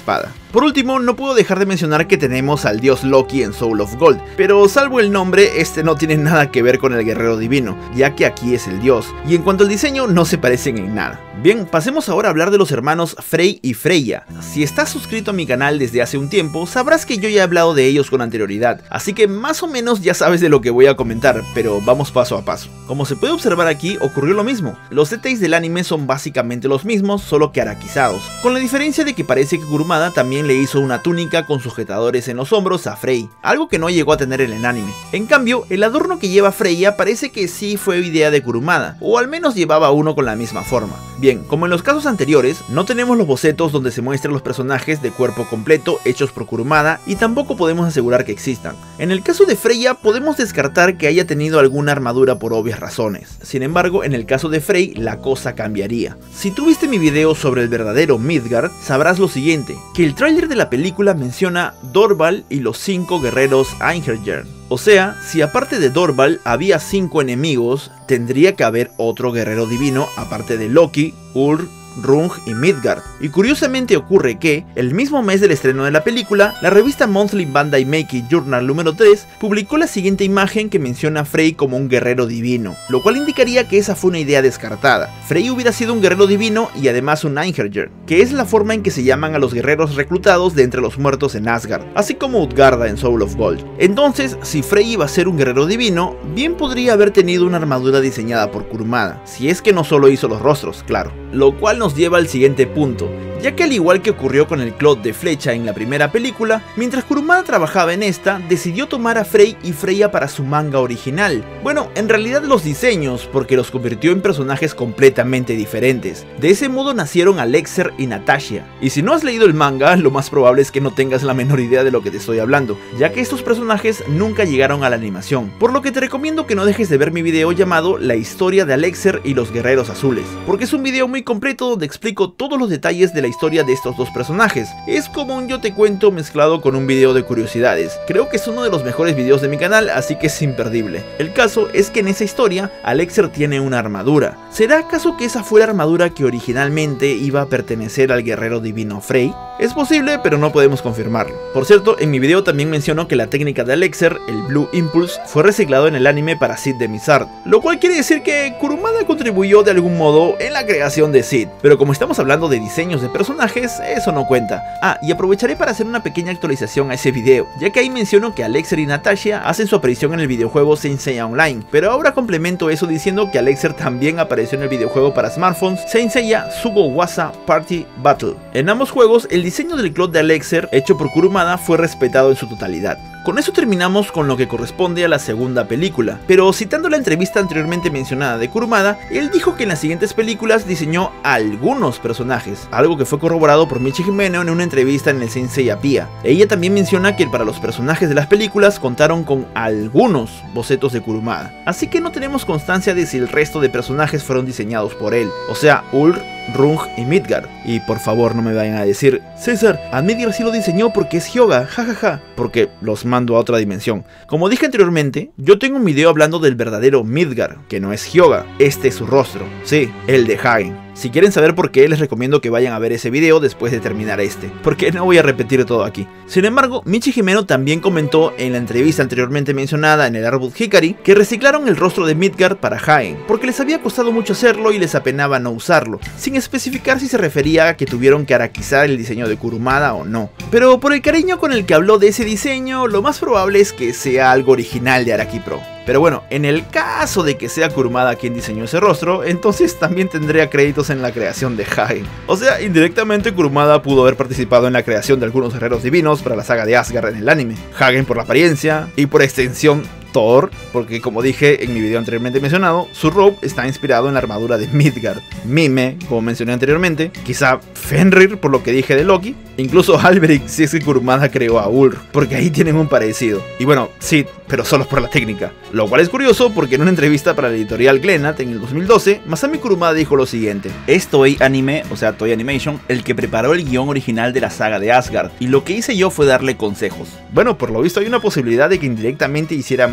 Por último, no puedo dejar de mencionar que tenemos al dios Loki en Soul of Gold, pero salvo el nombre, este no tiene nada que ver con el guerrero divino, ya que aquí es el dios, y en cuanto al diseño no se parecen en nada. Bien, pasemos ahora a hablar de los hermanos Frey y Freya. Si estás suscrito a mi canal desde hace un tiempo, sabrás que yo ya he hablado de ellos con anterioridad, así que más o menos ya sabes de lo que voy a comentar, pero vamos paso a paso. Como se puede observar aquí, ocurrió lo mismo. Los detalles del anime son básicamente los mismos, solo que araquizados, con la diferencia de que parece que Kurumada también le hizo una túnica con sujetadores en los hombros a Frey, algo que no llegó a tener en el anime. En cambio, el adorno que lleva Freya parece que sí fue idea de Kurumada, o al menos llevaba uno con la misma forma. Bien, como en los casos anteriores, no tenemos los bocetos donde se muestran los personajes de cuerpo completo hechos por Kurumada y tampoco podemos asegurar que existan. En el caso de Freya podemos descartar que haya tenido alguna armadura por obvias razones. Sin embargo, en el caso de Frey la cosa cambiaría. Si tú viste mi video sobre el verdadero Midgard, sabrás lo siguiente, que el tráiler de la película menciona Dorval y los cinco guerreros Einherjar. O sea, si aparte de Dorval había cinco enemigos, tendría que haber otro guerrero divino aparte de Loki, Ulr, Rung y Midgard. Y curiosamente ocurre que, el mismo mes del estreno de la película, la revista Monthly Bandai Meiki Journal número tres publicó la siguiente imagen que menciona a Frey como un guerrero divino, lo cual indicaría que esa fue una idea descartada. Frey hubiera sido un guerrero divino y además un Einherjar, que es la forma en que se llaman a los guerreros reclutados de entre los muertos en Asgard, así como Utgarda en Soul of Gold. Entonces, si Frey iba a ser un guerrero divino, bien podría haber tenido una armadura diseñada por Kurumada, si es que no solo hizo los rostros, claro. Lo cual nos lleva al siguiente punto, ya que al igual que ocurrió con el Clot de Flecha en la primera película, mientras Kurumada trabajaba en esta, decidió tomar a Frey y Freya para su manga original. Bueno, en realidad los diseños, porque los convirtió en personajes completamente diferentes. De ese modo nacieron Alexer y Natasha. Y si no has leído el manga, lo más probable es que no tengas la menor idea de lo que te estoy hablando, ya que estos personajes nunca llegaron a la animación, por lo que te recomiendo que no dejes de ver mi video llamado La historia de Alexer y los guerreros azules, porque es un video muy completo donde explico todos los detalles de la historia de estos dos personajes. Es como un yo te cuento mezclado con un video de curiosidades. Creo que es uno de los mejores videos de mi canal, así que es imperdible. El caso es que en esa historia, Alexer tiene una armadura. ¿Será acaso que esa fue la armadura que originalmente iba a pertenecer al guerrero divino Frey? Es posible, pero no podemos confirmarlo. Por cierto, en mi video también menciono que la técnica de Alexer, el Blue Impulse, fue reciclado en el anime para Sid de Mizard, lo cual quiere decir que Kurumada contribuyó de algún modo en la creación de Sid. Pero como estamos hablando de diseños de personajes, eso no cuenta. Ah, y aprovecharé para hacer una pequeña actualización a ese video, ya que ahí menciono que Alexer y Natasha hacen su aparición en el videojuego Saint Seiya Online, pero ahora complemento eso diciendo que Alexer también apareció en el videojuego para smartphones Saint Seiya Sugawasa Party Battle. En ambos juegos, el diseño del Clot de Alexer, hecho por Kurumada, fue respetado en su totalidad. Con eso terminamos con lo que corresponde a la segunda película, pero citando la entrevista anteriormente mencionada de Kurumada, él dijo que en las siguientes películas diseñó algunos personajes, algo que fue corroborado por Michi Himeno en una entrevista en el Saint Seiya Pia. Ella también menciona que para los personajes de las películas contaron con algunos bocetos de Kurumada, así que no tenemos constancia de si el resto de personajes fueron diseñados por él, o sea, Ulr, Rung y Midgard. Y por favor no me vayan a decir, César, a Midgard sí lo diseñó porque es Hyoga, jajaja, ja, ja", porque los mando a otra dimensión. Como dije anteriormente, yo tengo un video hablando del verdadero Midgard, que no es Hyoga, este es su rostro, sí, el de Hagen. Si quieren saber por qué, les recomiendo que vayan a ver ese video después de terminar este, porque no voy a repetir todo aquí. Sin embargo, Michi Himeno también comentó en la entrevista anteriormente mencionada en el Arbut Hikari que reciclaron el rostro de Midgard para Hagen, porque les había costado mucho hacerlo y les apenaba no usarlo, sin especificar si se refería a que tuvieron que araquizar el diseño de Kurumada o no. Pero por el cariño con el que habló de ese diseño, lo más probable es que sea algo original de Araki Pro. Pero bueno, en el caso de que sea Kurumada quien diseñó ese rostro, entonces también tendría créditos en la creación de Hagen. O sea, indirectamente Kurumada pudo haber participado en la creación de algunos guerreros divinos para la saga de Asgard en el anime. Hagen por la apariencia y por extensión Thor, porque como dije en mi video anteriormente mencionado, su robe está inspirado en la armadura de Midgard. Mime, como mencioné anteriormente, quizá Fenrir por lo que dije de Loki, incluso Alberic si es que Kurumada creó a Ulr, porque ahí tienen un parecido. Y bueno, sí, pero solo por la técnica. Lo cual es curioso porque en una entrevista para la editorial Glenat en el dos mil doce, Masami Kurumada dijo lo siguiente: es Toei Anime, o sea Toei Animation, el que preparó el guión original de la saga de Asgard, y lo que hice yo fue darle consejos. Bueno, por lo visto hay una posibilidad de que indirectamente hiciera más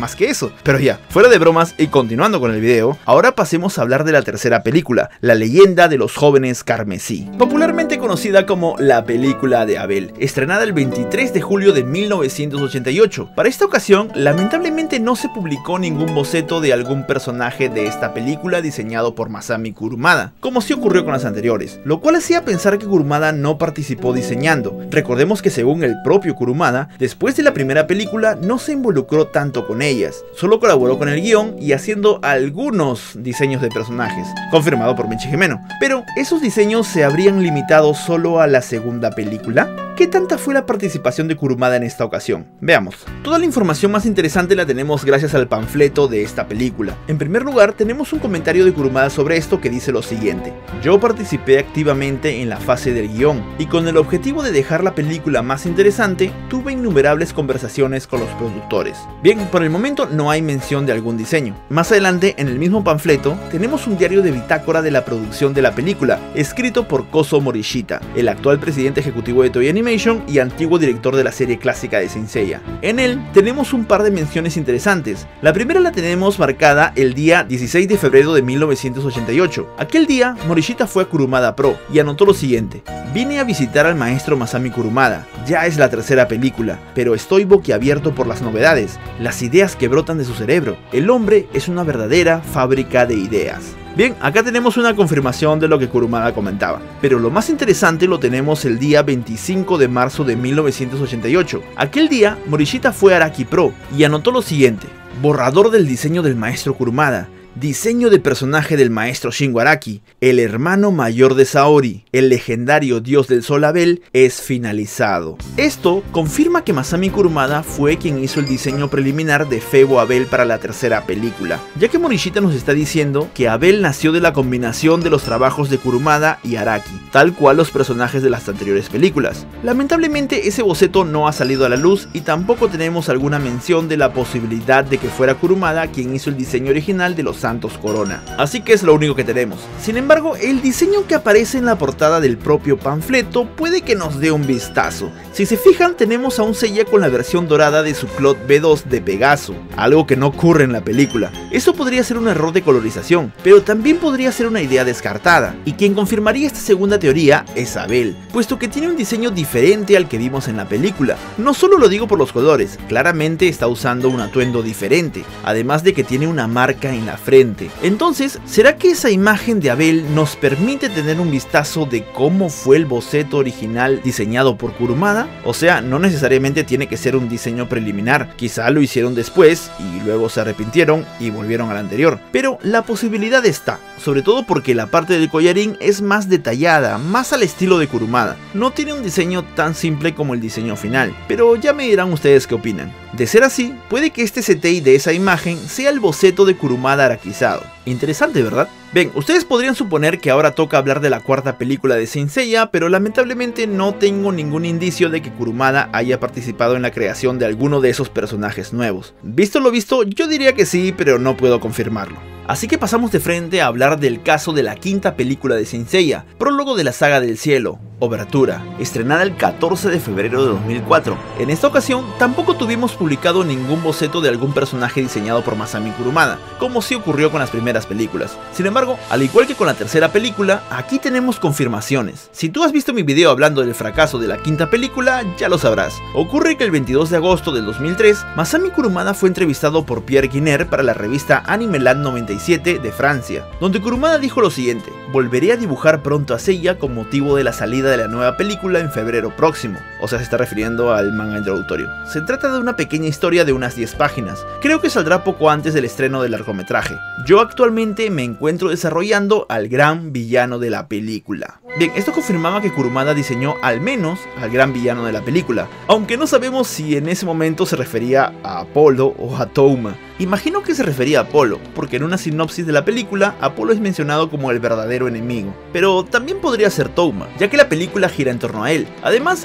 más que eso. Pero ya, fuera de bromas y continuando con el video, ahora pasemos a hablar de la tercera película, La leyenda de los jóvenes carmesí, popularmente conocida como la película de Abel, estrenada el veintitrés de julio de mil novecientos ochenta y ocho. Para esta ocasión, lamentablemente no se publicó ningún boceto de algún personaje de esta película diseñado por Masami Kurumada, como sí ocurrió con las anteriores, lo cual hacía pensar que Kurumada no participó diseñando. Recordemos que según el propio Kurumada, después de la primera película no se involucró tanto con ellas, solo colaboró con el guión y haciendo algunos diseños de personajes, confirmado por Michi Jimeno. Pero, ¿esos diseños se habrían limitado solo a la segunda película? ¿Qué tanta fue la participación de Kurumada en esta ocasión? Veamos. Toda la información más interesante la tenemos gracias al panfleto de esta película. En primer lugar, tenemos un comentario de Kurumada sobre esto que dice lo siguiente: yo participé activamente en la fase del guión, y con el objetivo de dejar la película más interesante, tuve innumerables conversaciones con los productores. Bien, por el momento no hay mención de algún diseño. Más adelante, en el mismo panfleto, tenemos un diario de bitácora de la producción de la película, escrito por Kozo Morishita, el actual presidente ejecutivo de Toei Animation y antiguo director de la serie clásica de Saint Seiya. En él tenemos un par de menciones interesantes. La primera la tenemos marcada el día dieciséis de febrero de mil novecientos ochenta y ocho. Aquel día, Morishita fue a Kurumada Pro y anotó lo siguiente: vine a visitar al maestro Masami Kurumada, ya es la tercera película, pero estoy boquiabierto por las novedades, las ideas que brotan de su cerebro. El hombre es una verdadera fábrica de ideas. Bien, acá tenemos una confirmación de lo que Kurumada comentaba, pero lo más interesante lo tenemos el día veinticinco de marzo de mil novecientos ochenta y ocho. Aquel día, Morishita fue a Araki Pro y anotó lo siguiente: borrador del diseño del maestro Kurumada, diseño de personaje del maestro Shingo Araki, el hermano mayor de Saori, el legendario dios del sol Abel, es finalizado. Esto confirma que Masami Kurumada fue quien hizo el diseño preliminar de Febo Abel para la tercera película, ya que Morishita nos está diciendo que Abel nació de la combinación de los trabajos de Kurumada y Araki, tal cual los personajes de las anteriores películas. Lamentablemente ese boceto no ha salido a la luz y tampoco tenemos alguna mención de la posibilidad de que fuera Kurumada quien hizo el diseño original de los Santos Corona, así que es lo único que tenemos. Sin embargo, el diseño que aparece en la portada del propio panfleto puede que nos dé un vistazo. Si se fijan, tenemos a un Seiya con la versión dorada de su Cloud B dos de Pegaso, algo que no ocurre en la película. Eso podría ser un error de colorización, pero también podría ser una idea descartada, y quien confirmaría esta segunda teoría es Abel, puesto que tiene un diseño diferente al que vimos en la película. No solo lo digo por los colores, claramente está usando un atuendo diferente, además de que tiene una marca en la frente. Entonces, ¿será que esa imagen de Abel nos permite tener un vistazo de cómo fue el boceto original diseñado por Kurumada? O sea, no necesariamente tiene que ser un diseño preliminar, quizá lo hicieron después y luego se arrepintieron y volvieron al anterior, pero la posibilidad está, sobre todo porque la parte del collarín es más detallada, más al estilo de Kurumada. No tiene un diseño tan simple como el diseño final, pero ya me dirán ustedes qué opinan. De ser así, puede que este C T I de esa imagen sea el boceto de Kurumada araquizado. Interesante, ¿verdad? Bien, ustedes podrían suponer que ahora toca hablar de la cuarta película de Saint Seiya, pero lamentablemente no tengo ningún indicio de que Kurumada haya participado en la creación de alguno de esos personajes nuevos. Visto lo visto, yo diría que sí, pero no puedo confirmarlo. Así que pasamos de frente a hablar del caso de la quinta película de Saint Seiya, prólogo de la saga del cielo, Obertura, estrenada el catorce de febrero de dos mil cuatro. En esta ocasión tampoco tuvimos publicado ningún boceto de algún personaje diseñado por Masami Kurumada, como sí ocurrió con las primeras películas. Sin embargo, al igual que con la tercera película, aquí tenemos confirmaciones. Si tú has visto mi video hablando del fracaso de la quinta película, ya lo sabrás. Ocurre que el veintidós de agosto del dos mil tres, Masami Kurumada fue entrevistado por Pierre Guiner para la revista Anime Land noventa y siete de Francia, donde Kurumada dijo lo siguiente: volveré a dibujar pronto a Seiya con motivo de la salida de la nueva película en febrero próximo. O sea, se está refiriendo al manga introductorio. Se trata de una pequeña historia de unas diez páginas. Creo que saldrá poco antes del estreno del largometraje. Yo actualmente me encuentro desarrollando al gran villano de la película. Bien, esto confirmaba que Kurumada diseñó al menos al gran villano de la película, aunque no sabemos si en ese momento se refería a Apollo o a Touma. Imagino que se refería a Apollo, porque en una sinopsis de la película, Apollo es mencionado como el verdadero enemigo, pero también podría ser Touma, ya que la película gira en torno a él. Además, estaba hablando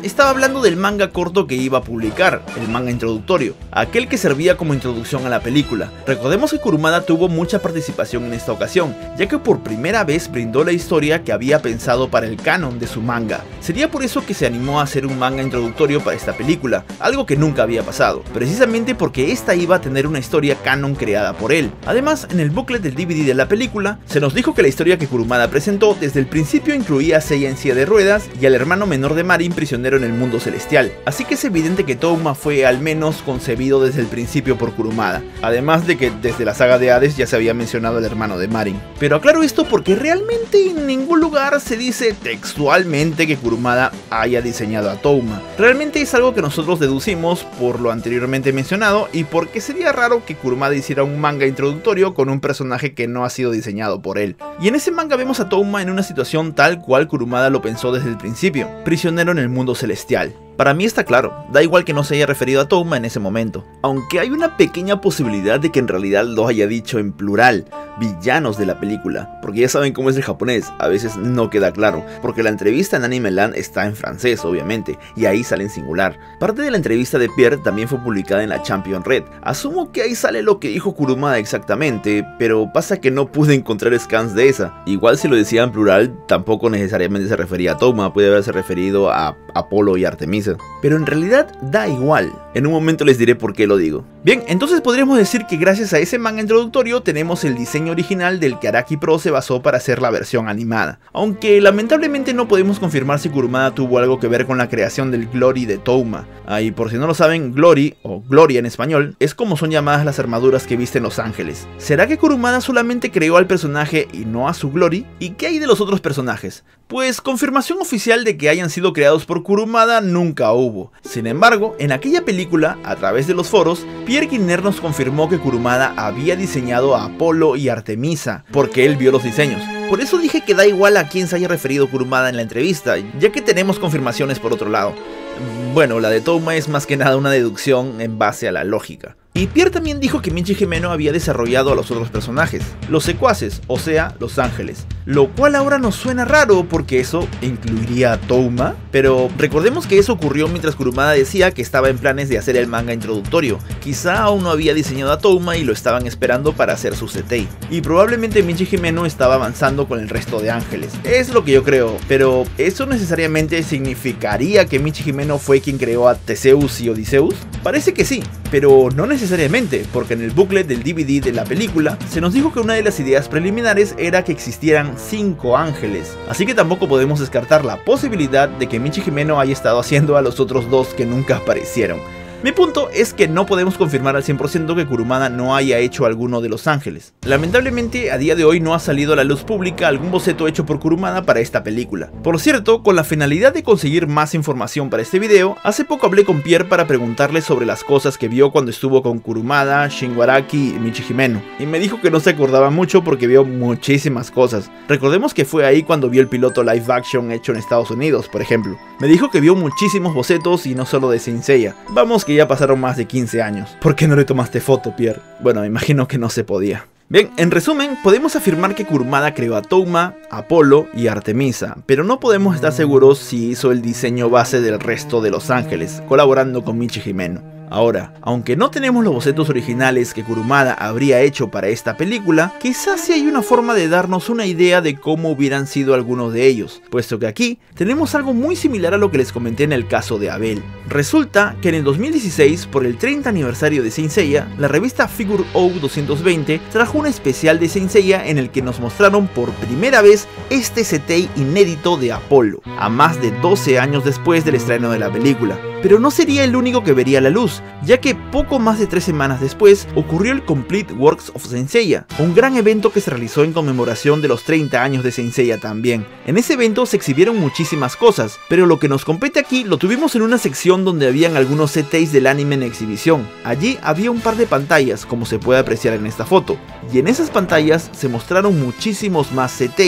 hablando del manga corto que iba a publicar, el manga introductorio, aquel que servía como introducción a la película. Recordemos que Kurumada tuvo mucha participación en esta ocasión, ya que por primera vez brindó la historia que había pensado para el canon de su manga. Sería por eso que se animó a hacer un manga introductorio para esta película, algo que nunca había pasado, precisamente porque esta iba a tener una historia canon creada por él. Además, en el booklet del D V D de la película, se nos dijo que la historia que Kurumada presentó desde el principio incluía a Seiya en silla de ruedas y al hermano menor de Marin prisionero en el mundo celestial, así que es evidente que Touma fue al menos concebido desde el principio por Kurumada, además de que desde la saga de Hades ya se había mencionado al hermano de Marin. Pero aclaro esto porque realmente en ningún lugar se dice textualmente que Kurumada haya diseñado a Touma. Realmente es algo que nosotros deducimos por lo anteriormente mencionado y porque sería raro que Kurumada hiciera un manga introductorio con un personaje que no ha sido diseñado por él. Y en ese manga vemos a Touma en una situación tal cual Kurumada lo pensó desde el principio, prisionero en el mundo celestial. Para mí está claro, da igual que no se haya referido a Touma en ese momento, aunque hay una pequeña posibilidad de que en realidad lo haya dicho en plural, villanos de la película, porque ya saben cómo es el japonés, a veces no queda claro, porque la entrevista en Anime Land está en francés obviamente, y ahí sale en singular. Parte de la entrevista de Pierre también fue publicada en la Champion Red, asumo que ahí sale lo que dijo Kurumada exactamente, pero pasa que no pude encontrar scans de esa. Igual si lo decía en plural, tampoco necesariamente se refería a Touma, puede haberse referido a Apolo y Artemisa. Pero en realidad da igual, en un momento les diré por qué lo digo. Bien, entonces podríamos decir que gracias a ese manga introductorio tenemos el diseño original del que Araki Pro se basó para hacer la versión animada, aunque lamentablemente no podemos confirmar si Kurumada tuvo algo que ver con la creación del Glory de Touma. Ah, y por si no lo saben, Glory, o Gloria en español, es como son llamadas las armaduras que visten los ángeles. ¿Será que Kurumada solamente creó al personaje y no a su Glory? ¿Y qué hay de los otros personajes? Pues confirmación oficial de que hayan sido creados por Kurumada nunca hubo. Sin embargo, en aquella película, a través de los foros, Pierre Guinner nos confirmó que Kurumada había diseñado a Apolo y Artemisa, porque él vio los diseños. Por eso dije que da igual a quién se haya referido Kurumada en la entrevista, ya que tenemos confirmaciones por otro lado. Bueno, la de Touma es más que nada una deducción en base a la lógica. Y Pierre también dijo que Michi Himeno había desarrollado a los otros personajes, los secuaces, o sea, los ángeles. Lo cual ahora nos suena raro porque eso incluiría a Touma, pero recordemos que eso ocurrió mientras Kurumada decía que estaba en planes de hacer el manga introductorio. Quizá aún no había diseñado a Touma y lo estaban esperando para hacer su setei. Y probablemente Michi Himeno estaba avanzando con el resto de ángeles. Es lo que yo creo, pero ¿eso necesariamente significaría que Michi Himeno fue quien creó a Teseus y Odiseus? Parece que sí, pero no necesariamente, porque en el booklet del D V D de la película se nos dijo que una de las ideas preliminares era que existieran cinco ángeles, así que tampoco podemos descartar la posibilidad de que Michi Himeno haya estado haciendo a los otros dos que nunca aparecieron. Mi punto es que no podemos confirmar al cien por ciento que Kurumada no haya hecho alguno de los ángeles. Lamentablemente, a día de hoy no ha salido a la luz pública algún boceto hecho por Kurumada para esta película. Por cierto, con la finalidad de conseguir más información para este video, hace poco hablé con Pierre para preguntarle sobre las cosas que vio cuando estuvo con Kurumada, Shingo Araki y Michi Himeno, y me dijo que no se acordaba mucho porque vio muchísimas cosas. Recordemos que fue ahí cuando vio el piloto live action hecho en Estados Unidos, por ejemplo. Me dijo que vio muchísimos bocetos y no solo de Saint Seiya. Vamos que ya pasaron más de quince años. ¿Por qué no le tomaste foto, Pierre? Bueno, me imagino que no se podía. Bien, en resumen, podemos afirmar que Kurumada creó a Touma, Apolo y Artemisa, pero no podemos estar seguros si hizo el diseño base del resto de los ángeles, colaborando con Michi Himeno. Ahora, aunque no tenemos los bocetos originales que Kurumada habría hecho para esta película, quizás sí hay una forma de darnos una idea de cómo hubieran sido algunos de ellos, puesto que aquí tenemos algo muy similar a lo que les comenté en el caso de Abel. Resulta que en el dos mil dieciséis, por el treinta aniversario de Saint Seiya, la revista Figure O doscientos veinte trajo un especial de Saint Seiya en el que nos mostraron por primera vez este setei inédito de Apolo, a más de doce años después del estreno de la película. Pero no sería el único que vería la luz, ya que poco más de tres semanas después ocurrió el Complete Works of Saint Seiya, un gran evento que se realizó en conmemoración de los treinta años de Saint Seiya también. En ese evento se exhibieron muchísimas cosas, pero lo que nos compete aquí lo tuvimos en una sección donde habían algunos seteis del anime en exhibición. Allí había un par de pantallas, como se puede apreciar en esta foto, y en esas pantallas se mostraron muchísimos más seteis.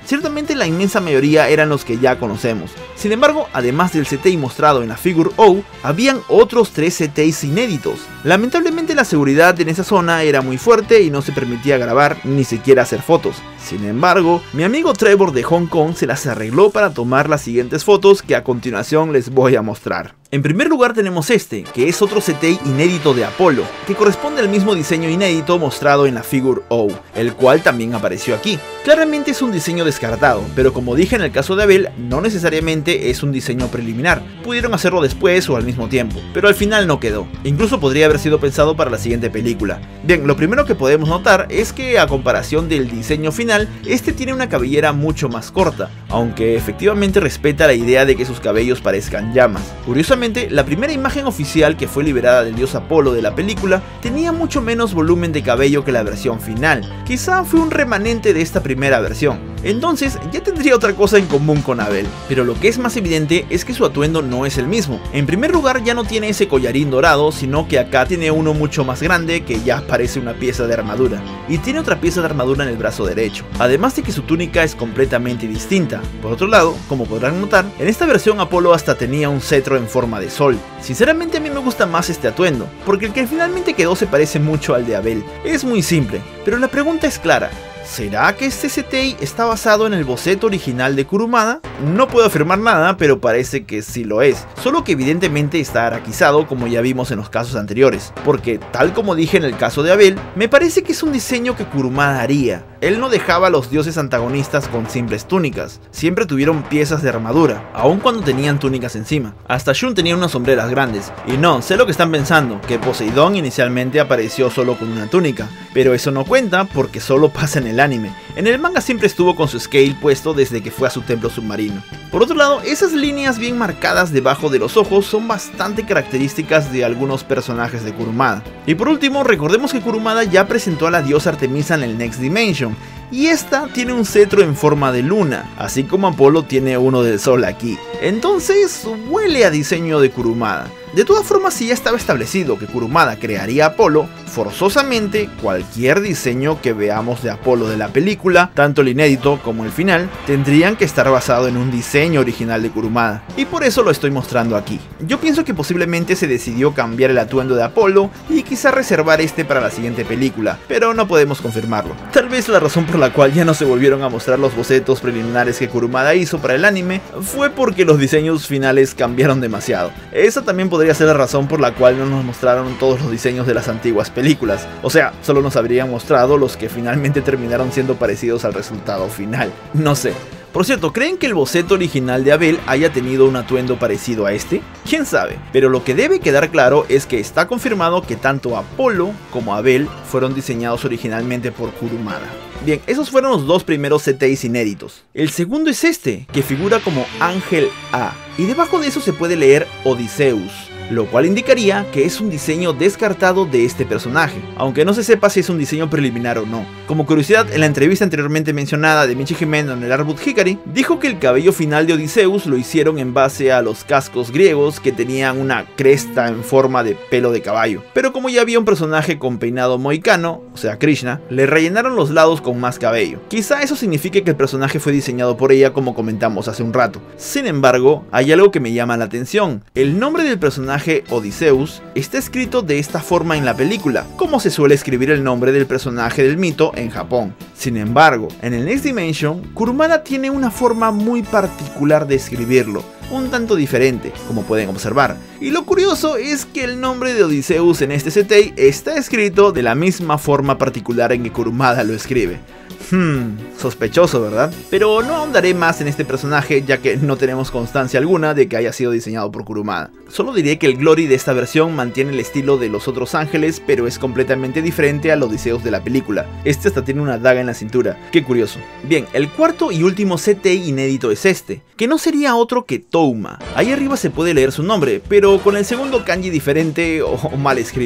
Ciertamente la inmensa mayoría eran los que ya conocemos. Sin embargo, además del C T I mostrado en la Figure O, habían otros tres C T Is inéditos. Lamentablemente la seguridad en esa zona era muy fuerte y no se permitía grabar ni siquiera hacer fotos. Sin embargo, mi amigo Trevor de Hong Kong se las arregló para tomar las siguientes fotos que a continuación les voy a mostrar. En primer lugar tenemos este, que es otro C T I inédito de Apollo, que corresponde al mismo diseño inédito mostrado en la Figure O, el cual también apareció aquí. Claramente es un diseño descartado, pero como dije en el caso de Abel, no necesariamente es un diseño preliminar. Pudieron hacerlo después o al mismo tiempo, pero al final no quedó. Incluso podría haber sido pensado para la siguiente película. Bien, lo primero que podemos notar es que a comparación del diseño final, este tiene una cabellera mucho más corta, aunque efectivamente respeta la idea de que sus cabellos parezcan llamas. Curiosamente, la primera imagen oficial que fue liberada del dios Apolo de la película tenía mucho menos volumen de cabello que la versión final. Quizá fue un remanente de esta primera versión. Entonces ya tendría otra cosa en común con Abel, pero lo que es más evidente es que su atuendo no es el mismo. En primer lugar, ya no tiene ese collarín dorado, sino que acá tiene uno mucho más grande que ya parece una pieza de armadura, y tiene otra pieza de armadura en el brazo derecho, además de que su túnica es completamente distinta. Por otro lado, como podrán notar, en esta versión Apolo hasta tenía un cetro en forma de sol. Sinceramente a mí me gusta más este atuendo, porque el que finalmente quedó se parece mucho al de Abel. Es muy simple, pero la pregunta es clara. ¿Será que este C T I está basado en el boceto original de Kurumada? No puedo afirmar nada, pero parece que sí lo es, solo que evidentemente está araquizado como ya vimos en los casos anteriores, porque tal como dije en el caso de Abel, me parece que es un diseño que Kurumada haría. Él no dejaba a los dioses antagonistas con simples túnicas, siempre tuvieron piezas de armadura, aun cuando tenían túnicas encima. Hasta Shun tenía unas sombreras grandes, y no, sé lo que están pensando, que Poseidón inicialmente apareció solo con una túnica, pero eso no cuenta porque solo pasa en el anime. En el manga siempre estuvo con su scale puesto desde que fue a su templo submarino. Por otro lado, esas líneas bien marcadas debajo de los ojos son bastante características de algunos personajes de Kurumada. Y por último, recordemos que Kurumada ya presentó a la diosa Artemisa en el Next Dimension, y esta tiene un cetro en forma de luna, así como Apolo tiene uno del sol aquí. Entonces huele a diseño de Kurumada. De todas formas, si ya estaba establecido que Kurumada crearía a Apolo, forzosamente cualquier diseño que veamos de Apolo de la película, tanto el inédito como el final, tendrían que estar basado en un diseño original de Kurumada, y por eso lo estoy mostrando aquí. Yo pienso que posiblemente se decidió cambiar el atuendo de Apolo y quizá reservar este para la siguiente película, pero no podemos confirmarlo. Tal vez la razón por la cual ya no se volvieron a mostrar los bocetos preliminares que Kurumada hizo para el anime fue porque los diseños finales cambiaron demasiado. Esa también podría ser la razón por la cual no nos mostraron todos los diseños de las antiguas películas, o sea, solo nos habrían mostrado los que finalmente terminaron siendo parecidos al resultado final. No sé. Por cierto, ¿creen que el boceto original de Abel haya tenido un atuendo parecido a este? ¿Quién sabe? Pero lo que debe quedar claro es que está confirmado que tanto Apolo como Abel fueron diseñados originalmente por Kurumada. Bien, esos fueron los dos primeros C T Is inéditos. El segundo es este, que figura como Ángel A, y debajo de eso se puede leer Odysseus, lo cual indicaría que es un diseño descartado de este personaje, aunque no se sepa si es un diseño preliminar o no. Como curiosidad, en la entrevista anteriormente mencionada de Michi Himeno en el Artbook Hikari, dijo que el cabello final de Odysseus lo hicieron en base a los cascos griegos que tenían una cresta en forma de pelo de caballo, pero como ya había un personaje con peinado mohicano, o sea Krishna, le rellenaron los lados con más cabello. Quizá eso signifique que el personaje fue diseñado por ella, como comentamos hace un rato. Sin embargo, hay algo que me llama la atención. El nombre del personaje Odysseus está escrito de esta forma en la película, como se suele escribir el nombre del personaje del mito en Japón. Sin embargo, en el Next Dimension, Kurumada tiene una forma muy particular de escribirlo, un tanto diferente, como pueden observar. Y lo curioso es que el nombre de Odysseus en este C T I está escrito de la misma forma particular en que Kurumada lo escribe. Hmm, sospechoso, ¿verdad? Pero no ahondaré más en este personaje, ya que no tenemos constancia alguna de que haya sido diseñado por Kurumada. Solo diré que el Glory de esta versión mantiene el estilo de los otros ángeles, pero es completamente diferente al Odysseus de la película. Este hasta tiene una daga en la cintura, qué curioso. Bien, el cuarto y último C T I inédito es este, que no sería otro que Touma. Ahí arriba se puede leer su nombre, pero con el segundo kanji diferente o mal escrito.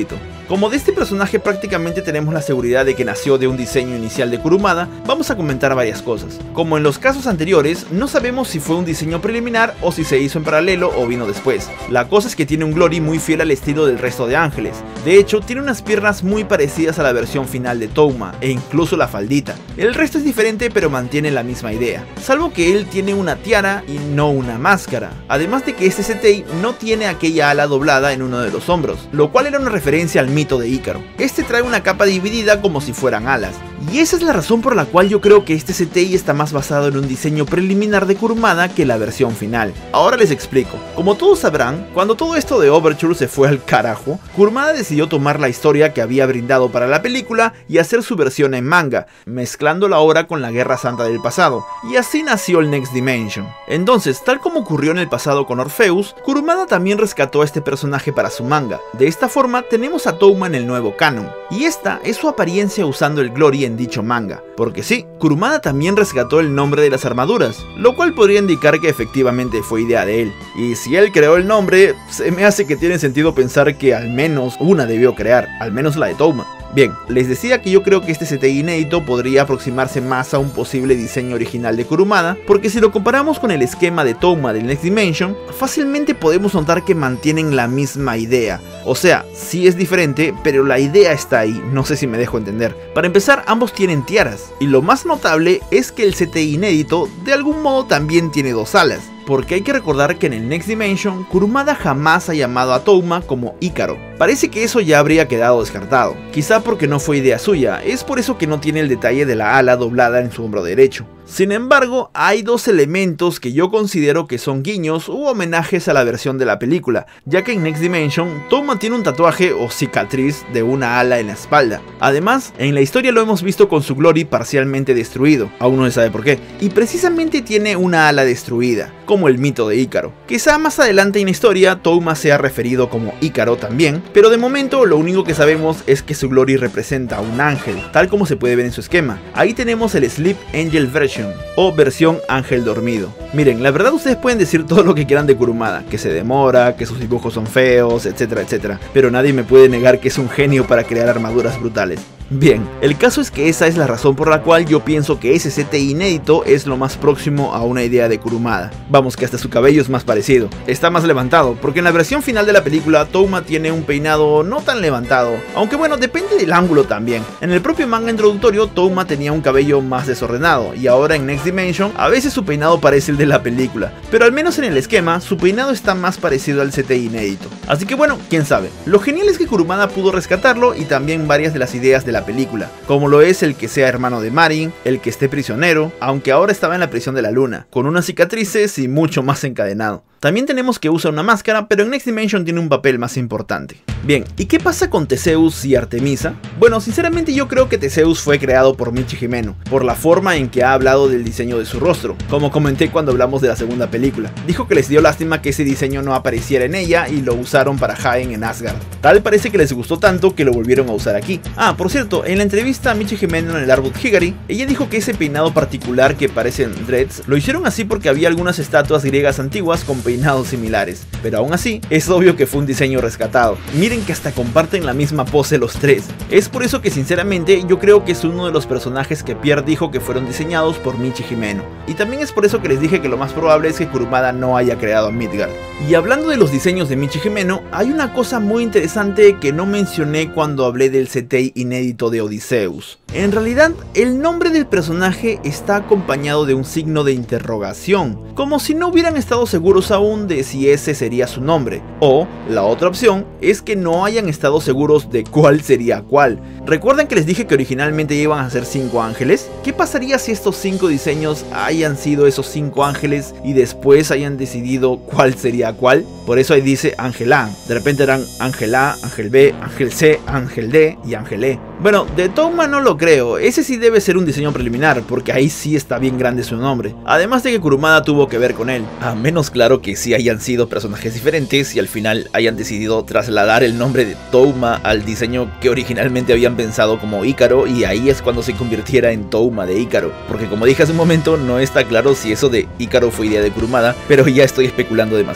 Como de este personaje prácticamente tenemos la seguridad de que nació de un diseño inicial de Kurumada, vamos a comentar varias cosas. Como en los casos anteriores, no sabemos si fue un diseño preliminar o si se hizo en paralelo o vino después. La cosa es que tiene un Glory muy fiel al estilo del resto de ángeles. De hecho, tiene unas piernas muy parecidas a la versión final de Touma, e incluso la faldita. El resto es diferente, pero mantiene la misma idea, salvo que él tiene una tiara y no una máscara, además de que este Zetei no tiene aquella ala doblada en uno de los hombros, lo cual era una referencia al mito de Ícaro. Este trae una capa dividida como si fueran alas, y esa es la razón por la cual yo creo que este Zetei está más basado en un diseño preliminar de Kurumada que la versión final. Ahora les explico. Como todos sabrán, cuando todo esto de Overture se fue al carajo, Kurumada decidió tomar la historia que había brindado para la película y hacer su versión en manga, mezclándola ahora con la Guerra Santa del pasado, y así nació el Next Dimension. Entonces, tal como ocurrió en el pasado con Orpheus, Kurumada también rescató a este personaje para su manga. De esta forma tenemos a Touma en el nuevo canon, y esta es su apariencia usando el Glory en dicho manga, porque sí, Kurumada también rescató el nombre de las armaduras, lo cual podría indicar que efectivamente fue idea de él, y si él creó el nombre, se me hace que tiene sentido pensar que al menos una debió crear, al menos la de Touma. Bien, les decía que yo creo que este Zetei inédito podría aproximarse más a un posible diseño original de Kurumada, porque si lo comparamos con el esquema de Touma del Next Dimension, fácilmente podemos notar que mantienen la misma idea. O sea, sí es diferente, pero la idea está ahí, no sé si me dejo entender. Para empezar, ambos tienen tiaras, y lo más notable es que el Zetei inédito de algún modo también tiene dos alas. Porque hay que recordar que en el Next Dimension, Kurumada jamás ha llamado a Touma como Ícaro. Parece que eso ya habría quedado descartado, quizá porque no fue idea suya, es por eso que no tiene el detalle de la ala doblada en su hombro derecho. Sin embargo, hay dos elementos que yo considero que son guiños u homenajes a la versión de la película, ya que en Next Dimension, Touma tiene un tatuaje o cicatriz de una ala en la espalda. Además, en la historia lo hemos visto con su Glory parcialmente destruido, aún no se sabe por qué, y precisamente tiene una ala destruida, como el mito de Ícaro. Quizá más adelante en la historia, Touma sea referido como Ícaro también, pero de momento lo único que sabemos es que su Glory representa a un ángel, tal como se puede ver en su esquema. Ahí tenemos el Sleep Angel Version, o versión ángel dormido. Miren, la verdad ustedes pueden decir todo lo que quieran de Kurumada, que se demora, que sus dibujos son feos, etcétera, etcétera, pero nadie me puede negar que es un genio para crear armaduras brutales. Bien, el caso es que esa es la razón por la cual yo pienso que ese Zetei inédito es lo más próximo a una idea de Kurumada. Vamos, que hasta su cabello es más parecido, está más levantado, porque en la versión final de la película Touma tiene un peinado no tan levantado, aunque bueno, depende del ángulo también. En el propio manga introductorio Touma tenía un cabello más desordenado, y ahora en Next Dimension a veces su peinado parece el de la película, pero al menos en el esquema su peinado está más parecido al Zetei inédito. Así que bueno, quién sabe. Lo genial es que Kurumada pudo rescatarlo y también varias de las ideas de la película, como lo es el que sea hermano de Marin, el que esté prisionero, aunque ahora estaba en la prisión de la luna, con unas cicatrices y mucho más encadenado. También tenemos que usa una máscara, pero en Next Dimension tiene un papel más importante. Bien, ¿y qué pasa con Teseus y Artemisa? Bueno, sinceramente yo creo que Teseus fue creado por Michi Himeno, por la forma en que ha hablado del diseño de su rostro, como comenté cuando hablamos de la segunda película. Dijo que les dio lástima que ese diseño no apareciera en ella y lo usaron para Haen en Asgard. Tal parece que les gustó tanto que lo volvieron a usar aquí. Ah, por cierto, en la entrevista a Michi Himeno en el Artbook Higari, ella dijo que ese peinado particular que parecen dreads, lo hicieron así porque había algunas estatuas griegas antiguas con peinados similares, pero aún así, es obvio que fue un diseño rescatado. Miren que hasta comparten la misma pose los tres. Es por eso que sinceramente yo creo que es uno de los personajes que Pierre dijo que fueron diseñados por Michi Himeno. Y también es por eso que les dije que lo más probable es que Kurumada no haya creado a Midgard. Y hablando de los diseños de Michi Himeno, hay una cosa muy interesante que no mencioné cuando hablé del Zetei inédito de Odysseus. En realidad, el nombre del personaje está acompañado de un signo de interrogación, como si no hubieran estado seguros aún de si ese sería su nombre. O, la otra opción, es que no hayan estado seguros de cuál sería cuál. ¿Recuerdan que les dije que originalmente iban a ser cinco ángeles? ¿Qué pasaría si estos cinco diseños hayan sido esos cinco ángeles y después hayan decidido cuál sería cuál? Por eso ahí dice Ángel A. De repente eran Ángel A, Ángel B, Ángel C, Ángel D y Ángel E. Bueno, de Touma no lo creo, ese sí debe ser un diseño preliminar, porque ahí sí está bien grande su nombre. Además de que Kurumada tuvo que ver con él. A menos claro que sí hayan sido personajes diferentes y al final hayan decidido trasladar el nombre de Touma al diseño que originalmente habían pensado como Ícaro, y ahí es cuando se convirtiera en Touma de Ícaro. Porque como dije hace un momento, no está claro si eso de Ícaro fue idea de Kurumada, pero ya estoy especulando demasiado.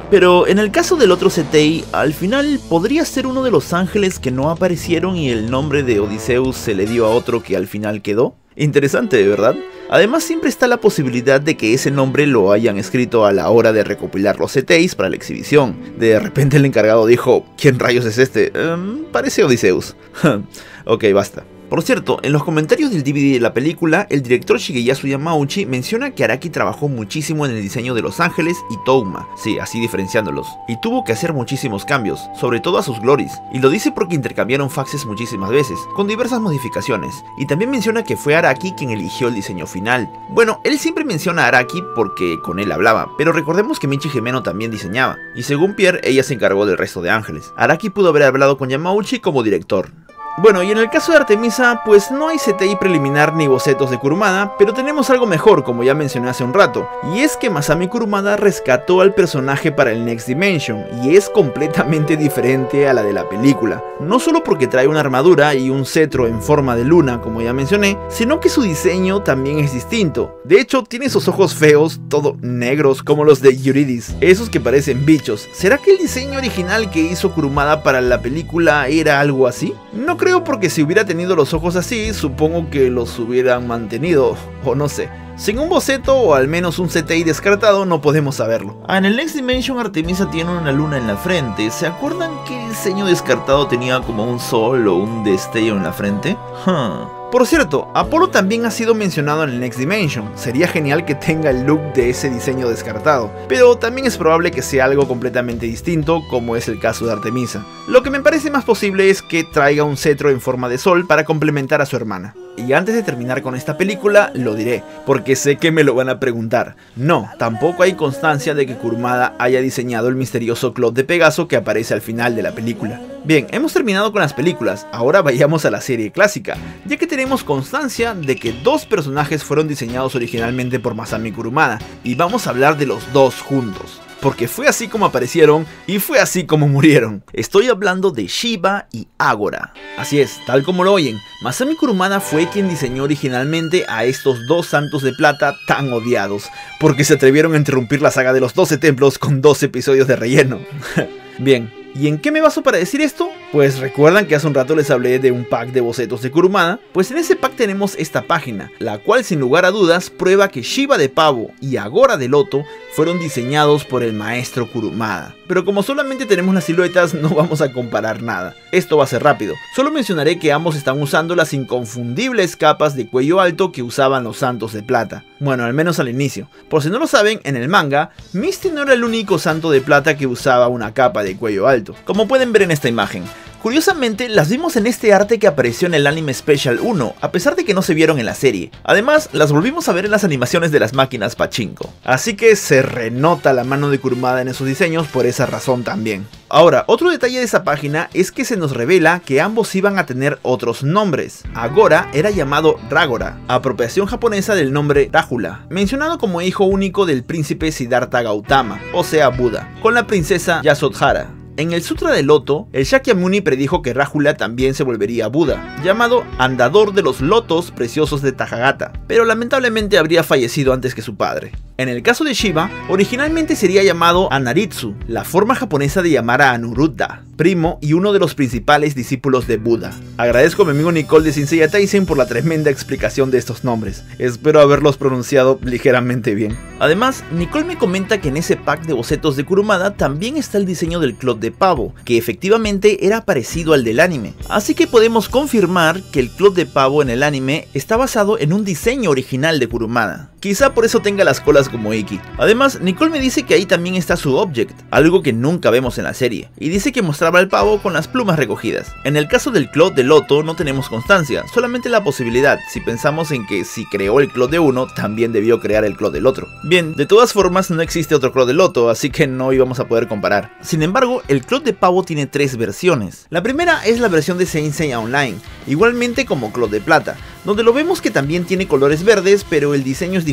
Pero en el caso del otro Zetei, al final podría ser uno de los ángeles que no aparecieron y el nombre de Odysseus se le dio a otro que al final quedó. Interesante, ¿verdad? Además siempre está la posibilidad de que ese nombre lo hayan escrito a la hora de recopilar los Zeteis para la exhibición. De repente el encargado dijo, ¿quién rayos es este? Um, parece Odysseus. Ok, basta. Por cierto, en los comentarios del D V D de la película, el director Shigeyasu Yamauchi menciona que Araki trabajó muchísimo en el diseño de los ángeles y Touma, sí, así diferenciándolos, y tuvo que hacer muchísimos cambios, sobre todo a sus glories, y lo dice porque intercambiaron faxes muchísimas veces, con diversas modificaciones, y también menciona que fue Araki quien eligió el diseño final. Bueno, él siempre menciona a Araki porque con él hablaba, pero recordemos que Michi Gemeno también diseñaba, y según Pierre, ella se encargó del resto de ángeles. Araki pudo haber hablado con Yamauchi como director. Bueno, y en el caso de Artemisa, pues no hay Zetei preliminar ni bocetos de Kurumada, pero tenemos algo mejor, como ya mencioné hace un rato, y es que Masami Kurumada rescató al personaje para el Next Dimension, y es completamente diferente a la de la película, no solo porque trae una armadura y un cetro en forma de luna, como ya mencioné, sino que su diseño también es distinto. De hecho, tiene esos ojos feos, todo negros, como los de Eurydice, esos que parecen bichos. ¿Será que el diseño original que hizo Kurumada para la película era algo así? No creo, porque si hubiera tenido los ojos así, supongo que los hubieran mantenido, o no sé. Sin un boceto o al menos un Zetei descartado no podemos saberlo. Ah, en el Next Dimension Artemisa tiene una luna en la frente. ¿Se acuerdan que el diseño descartado tenía como un sol o un destello en la frente? Huh. Por cierto, Apolo también ha sido mencionado en el Next Dimension. Sería genial que tenga el look de ese diseño descartado, pero también es probable que sea algo completamente distinto, como es el caso de Artemisa. Lo que me parece más posible es que traiga un cetro en forma de sol para complementar a su hermana. Y antes de terminar con esta película, lo diré, porque sé que me lo van a preguntar. No, tampoco hay constancia de que Kurumada haya diseñado el misterioso Clot de Pegaso que aparece al final de la película. Bien, hemos terminado con las películas, ahora vayamos a la serie clásica, ya que tenemos constancia de que dos personajes fueron diseñados originalmente por Masami Kurumada, y vamos a hablar de los dos juntos. Porque fue así como aparecieron y fue así como murieron. Estoy hablando de Shiva y Agora. Así es, tal como lo oyen, Masami Kurumada fue quien diseñó originalmente a estos dos santos de plata tan odiados, porque se atrevieron a interrumpir la saga de los doce templos con dos episodios de relleno. Bien, ¿y en qué me baso para decir esto? Pues recuerdan que hace un rato les hablé de un pack de bocetos de Kurumada, pues en ese pack tenemos esta página, la cual sin lugar a dudas prueba que Shiva de pavo y Agora de loto fueron diseñados por el maestro Kurumada. Pero como solamente tenemos las siluetas no vamos a comparar nada, esto va a ser rápido. Solo mencionaré que ambos están usando las inconfundibles capas de cuello alto que usaban los santos de plata. Bueno, al menos al inicio. Por si no lo saben, en el manga, Misty no era el único santo de plata que usaba una capa de cuello alto, como pueden ver en esta imagen. Curiosamente, las vimos en este arte que apareció en el anime Special uno, a pesar de que no se vieron en la serie. Además, las volvimos a ver en las animaciones de las máquinas Pachinko. Así que se renota la mano de Kurumada en esos diseños por esa razón también. Ahora, otro detalle de esa página es que se nos revela que ambos iban a tener otros nombres. Agora era llamado Ragora, apropiación japonesa del nombre Rájula, mencionado como hijo único del príncipe Siddhartha Gautama, o sea Buda, con la princesa Yasodhara. En el Sutra del Loto, el Shakyamuni predijo que Rájula también se volvería Buda, llamado Andador de los Lotos Preciosos de Tathagata, pero lamentablemente habría fallecido antes que su padre. En el caso de Shiva, originalmente sería llamado Anaritsu, la forma japonesa de llamar a Anuruddha, primo y uno de los principales discípulos de Buda. Agradezco a mi amigo Nicole de Senseiya Taisen por la tremenda explicación de estos nombres, espero haberlos pronunciado ligeramente bien. Además, Nicole me comenta que en ese pack de bocetos de Kurumada también está el diseño del Clot de pavo, que efectivamente era parecido al del anime, así que podemos confirmar que el Clot de pavo en el anime está basado en un diseño original de Kurumada. Quizá por eso tenga las colas como Iki. Además, Nicole me dice que ahí también está su object, algo que nunca vemos en la serie, y dice que mostraba al pavo con las plumas recogidas. En el caso del Clot de Loto no tenemos constancia, solamente la posibilidad, si pensamos en que si creó el Clot de uno, también debió crear el Clot del otro. Bien, de todas formas no existe otro Clot de Loto, así que no íbamos a poder comparar. Sin embargo, el Clot de pavo tiene tres versiones. La primera es la versión de Saint Seiya Online, igualmente como Clot de plata, donde lo vemos que también tiene colores verdes, pero el diseño es diferente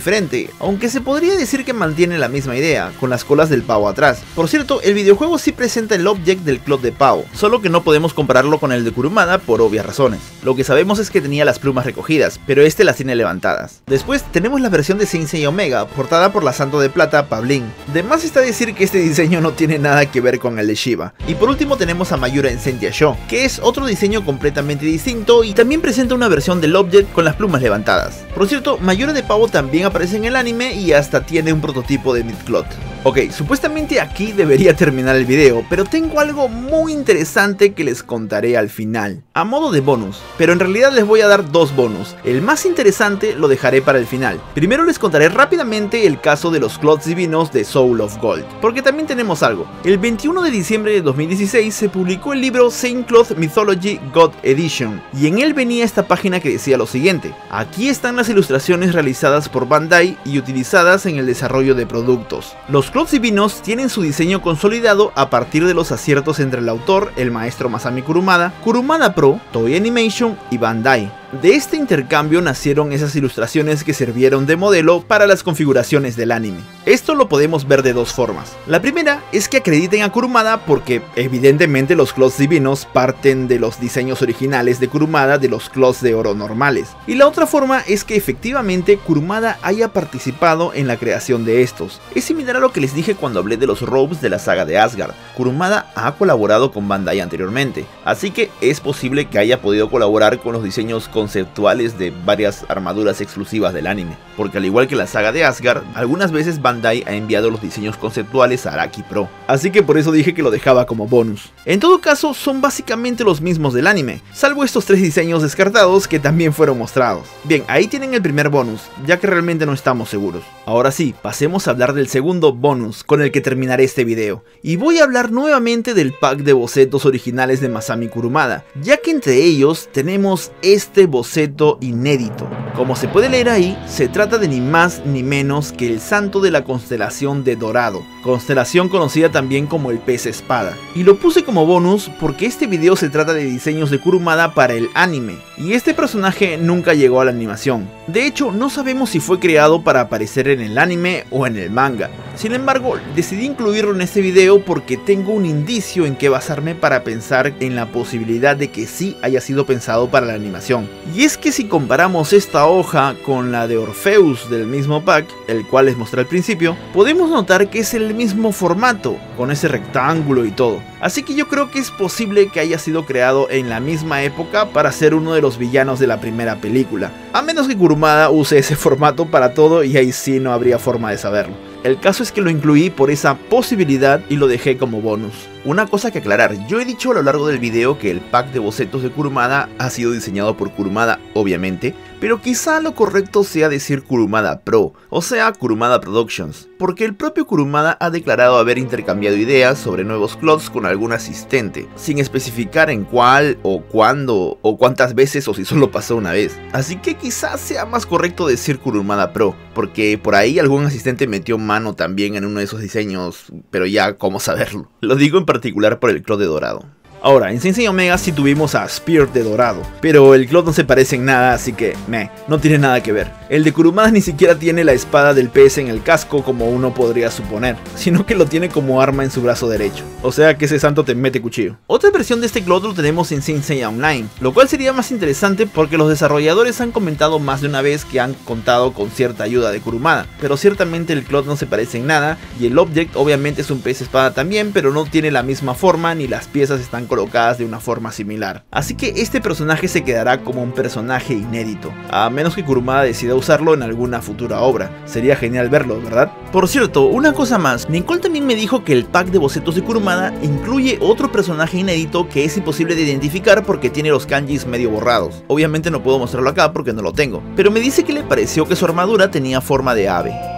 diferente, aunque se podría decir que mantiene la misma idea, con las colas del pavo atrás. Por cierto, el videojuego sí presenta el object del Cloth de pavo, solo que no podemos compararlo con el de Kurumada por obvias razones. Lo que sabemos es que tenía las plumas recogidas, pero este las tiene levantadas. Después tenemos la versión de Saint Seiya Omega, portada por la Santo de Plata, Pablin. De más está decir que este diseño no tiene nada que ver con el de Shiva. Y por último tenemos a Mayura en Sentia Show, que es otro diseño completamente distinto y también presenta una versión del object con las plumas levantadas. Por cierto, Mayura de pavo también aparece en el anime y hasta tiene un prototipo de Midcloth. Ok, supuestamente aquí debería terminar el video, pero tengo algo muy interesante que les contaré al final, a modo de bonus, pero en realidad les voy a dar dos bonus. El más interesante lo dejaré para el final. Primero les contaré rápidamente el caso de los cloths divinos de Soul of Gold, porque también tenemos algo. El veintiuno de diciembre de dos mil dieciséis se publicó el libro Saint Cloth Mythology God Edition, y en él venía esta página que decía lo siguiente: aquí están las ilustraciones realizadas por Bandai y utilizadas en el desarrollo de productos. Los cloths divinos tienen su diseño consolidado a partir de los aciertos entre el autor, el maestro Masami Kurumada, Kurumada Pro, Toei Animation y Bandai. De este intercambio nacieron esas ilustraciones que sirvieron de modelo para las configuraciones del anime. Esto lo podemos ver de dos formas. La primera es que acrediten a Kurumada porque evidentemente los cloths divinos parten de los diseños originales de Kurumada de los cloths de oro normales. Y la otra forma es que efectivamente Kurumada haya participado en la creación de estos. Es similar a lo que les dije cuando hablé de los robes de la saga de Asgard. Kurumada ha colaborado con Bandai anteriormente, así que es posible que haya podido colaborar con los diseños conceptuales de varias armaduras exclusivas del anime, porque al igual que la saga de Asgard, algunas veces Bandai ha enviado los diseños conceptuales a Araki Pro, así que por eso dije que lo dejaba como bonus. En todo caso, son básicamente los mismos del anime, salvo estos tres diseños descartados que también fueron mostrados. Bien, ahí tienen el primer bonus, ya que realmente no estamos seguros. Ahora sí, pasemos a hablar del segundo bonus, con el que terminaré este video, y voy a hablar nuevamente del pack de bocetos originales de Masami Kurumada, ya que entre ellos tenemos este boceto inédito. Como se puede leer ahí, se trata de ni más ni menos que el santo de la constelación de Dorado, constelación conocida también como el pez espada. Y lo puse como bonus porque este video se trata de diseños de Kurumada para el anime, y este personaje nunca llegó a la animación. De hecho, no sabemos si fue creado para aparecer en el anime o en el manga. Sin embargo, decidí incluirlo en este video porque tengo un indicio en que basarme para pensar en la posibilidad de que sí haya sido pensado para la animación. Y es que si comparamos esta hoja con la de Orpheus del mismo pack, el cual les mostré al principio, podemos notar que es el mismo formato, con ese rectángulo y todo. Así que yo creo que es posible que haya sido creado en la misma época para ser uno de los villanos de la primera película, a menos que Kurumada use ese formato para todo y ahí sí no habría forma de saberlo. El caso es que lo incluí por esa posibilidad y lo dejé como bonus. Una cosa que aclarar, yo he dicho a lo largo del video que el pack de bocetos de Kurumada ha sido diseñado por Kurumada, obviamente, pero quizá lo correcto sea decir Kurumada Pro, o sea Kurumada Productions, porque el propio Kurumada ha declarado haber intercambiado ideas sobre nuevos cloths con algún asistente, sin especificar en cuál o cuándo o cuántas veces o si solo pasó una vez. Así que quizás sea más correcto decir Kurumada Pro, porque por ahí algún asistente metió mano también en uno de esos diseños, pero ya cómo saberlo. Lo digo en particular por el cloth de Dorado. Ahora, en Saint Seiya Omega sí tuvimos a Spear de Dorado, pero el cloth no se parece en nada, así que meh, no tiene nada que ver. El de Kurumada ni siquiera tiene la espada del pez en el casco como uno podría suponer, sino que lo tiene como arma en su brazo derecho, o sea que ese santo te mete cuchillo. Otra versión de este cloth lo tenemos en Saint Seiya Online, lo cual sería más interesante porque los desarrolladores han comentado más de una vez que han contado con cierta ayuda de Kurumada, pero ciertamente el cloth no se parece en nada y el object obviamente es un pez espada también, pero no tiene la misma forma ni las piezas están colocadas de una forma similar. Así que este personaje se quedará como un personaje inédito, a menos que Kurumada decida usarlo en alguna futura obra. Sería genial verlo, ¿verdad? Por cierto, una cosa más, Nicole también me dijo que el pack de bocetos de Kurumada incluye otro personaje inédito que es imposible de identificar porque tiene los kanjis medio borrados. Obviamente no puedo mostrarlo acá porque no lo tengo, pero me dice que le pareció que su armadura tenía forma de ave.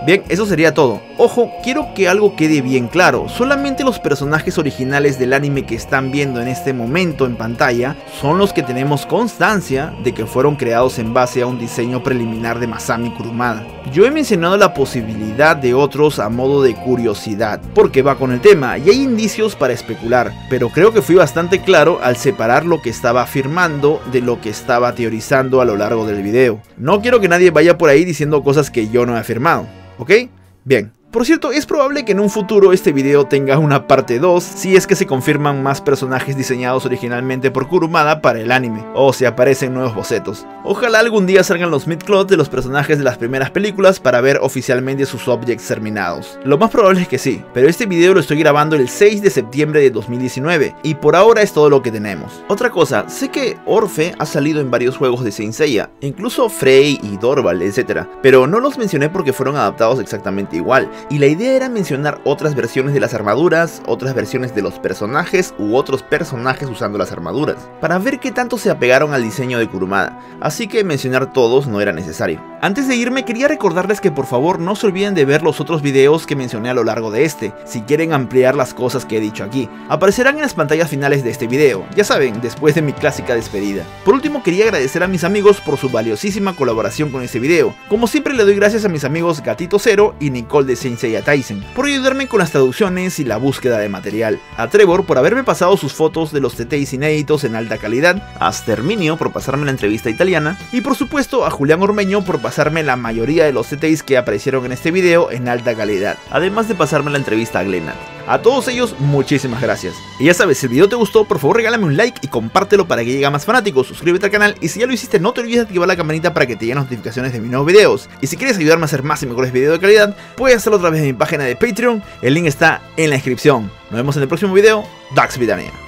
Bien, eso sería todo. Ojo, quiero que algo quede bien claro, solamente los personajes originales del anime que están viendo en este momento en pantalla son los que tenemos constancia de que fueron creados en base a un diseño preliminar de Masami Kurumada. Yo he mencionado la posibilidad de otros a modo de curiosidad, porque va con el tema y hay indicios para especular, pero creo que fui bastante claro al separar lo que estaba afirmando de lo que estaba teorizando a lo largo del video. No quiero que nadie vaya por ahí diciendo cosas que yo no he afirmado, ¿ok? Bien. Por cierto, es probable que en un futuro este video tenga una parte dos si es que se confirman más personajes diseñados originalmente por Kurumada para el anime, o si aparecen nuevos bocetos. Ojalá algún día salgan los midcloth de los personajes de las primeras películas para ver oficialmente sus objects terminados. Lo más probable es que sí, pero este video lo estoy grabando el seis de septiembre de dos mil diecinueve, y por ahora es todo lo que tenemos. Otra cosa, sé que Orfe ha salido en varios juegos de Saint Seiya, incluso Frey y Dorval, etcétera, pero no los mencioné porque fueron adaptados exactamente igual, y la idea era mencionar otras versiones de las armaduras, otras versiones de los personajes u otros personajes usando las armaduras, para ver qué tanto se apegaron al diseño de Kurumada, así que mencionar todos no era necesario. Antes de irme quería recordarles que por favor no se olviden de ver los otros videos que mencioné a lo largo de este, si quieren ampliar las cosas que he dicho aquí. Aparecerán en las pantallas finales de este video, ya saben, después de mi clásica despedida. Por último quería agradecer a mis amigos por su valiosísima colaboración con este video. Como siempre le doy gracias a mis amigos Gatito Cero y Nicole de Saint Seiya Taisen por ayudarme con las traducciones y la búsqueda de material, a Trevor por haberme pasado sus fotos de los T Ts inéditos en alta calidad, a Sterminio por pasarme la entrevista italiana y por supuesto a Julián Ormeño por pasarme la mayoría de los T Ts que aparecieron en este video en alta calidad, además de pasarme la entrevista a Glenat. A todos ellos, muchísimas gracias. Y ya sabes, si el video te gustó, por favor regálame un like y compártelo para que llegue a más fanáticos, suscríbete al canal y si ya lo hiciste no te olvides de activar la campanita para que te lleguen notificaciones de mis nuevos videos. Y si quieres ayudarme a hacer más y mejores videos de calidad, puedes hacerlo a través de mi página de Patreon, el link está en la descripción. Nos vemos en el próximo video, Dax Vidania.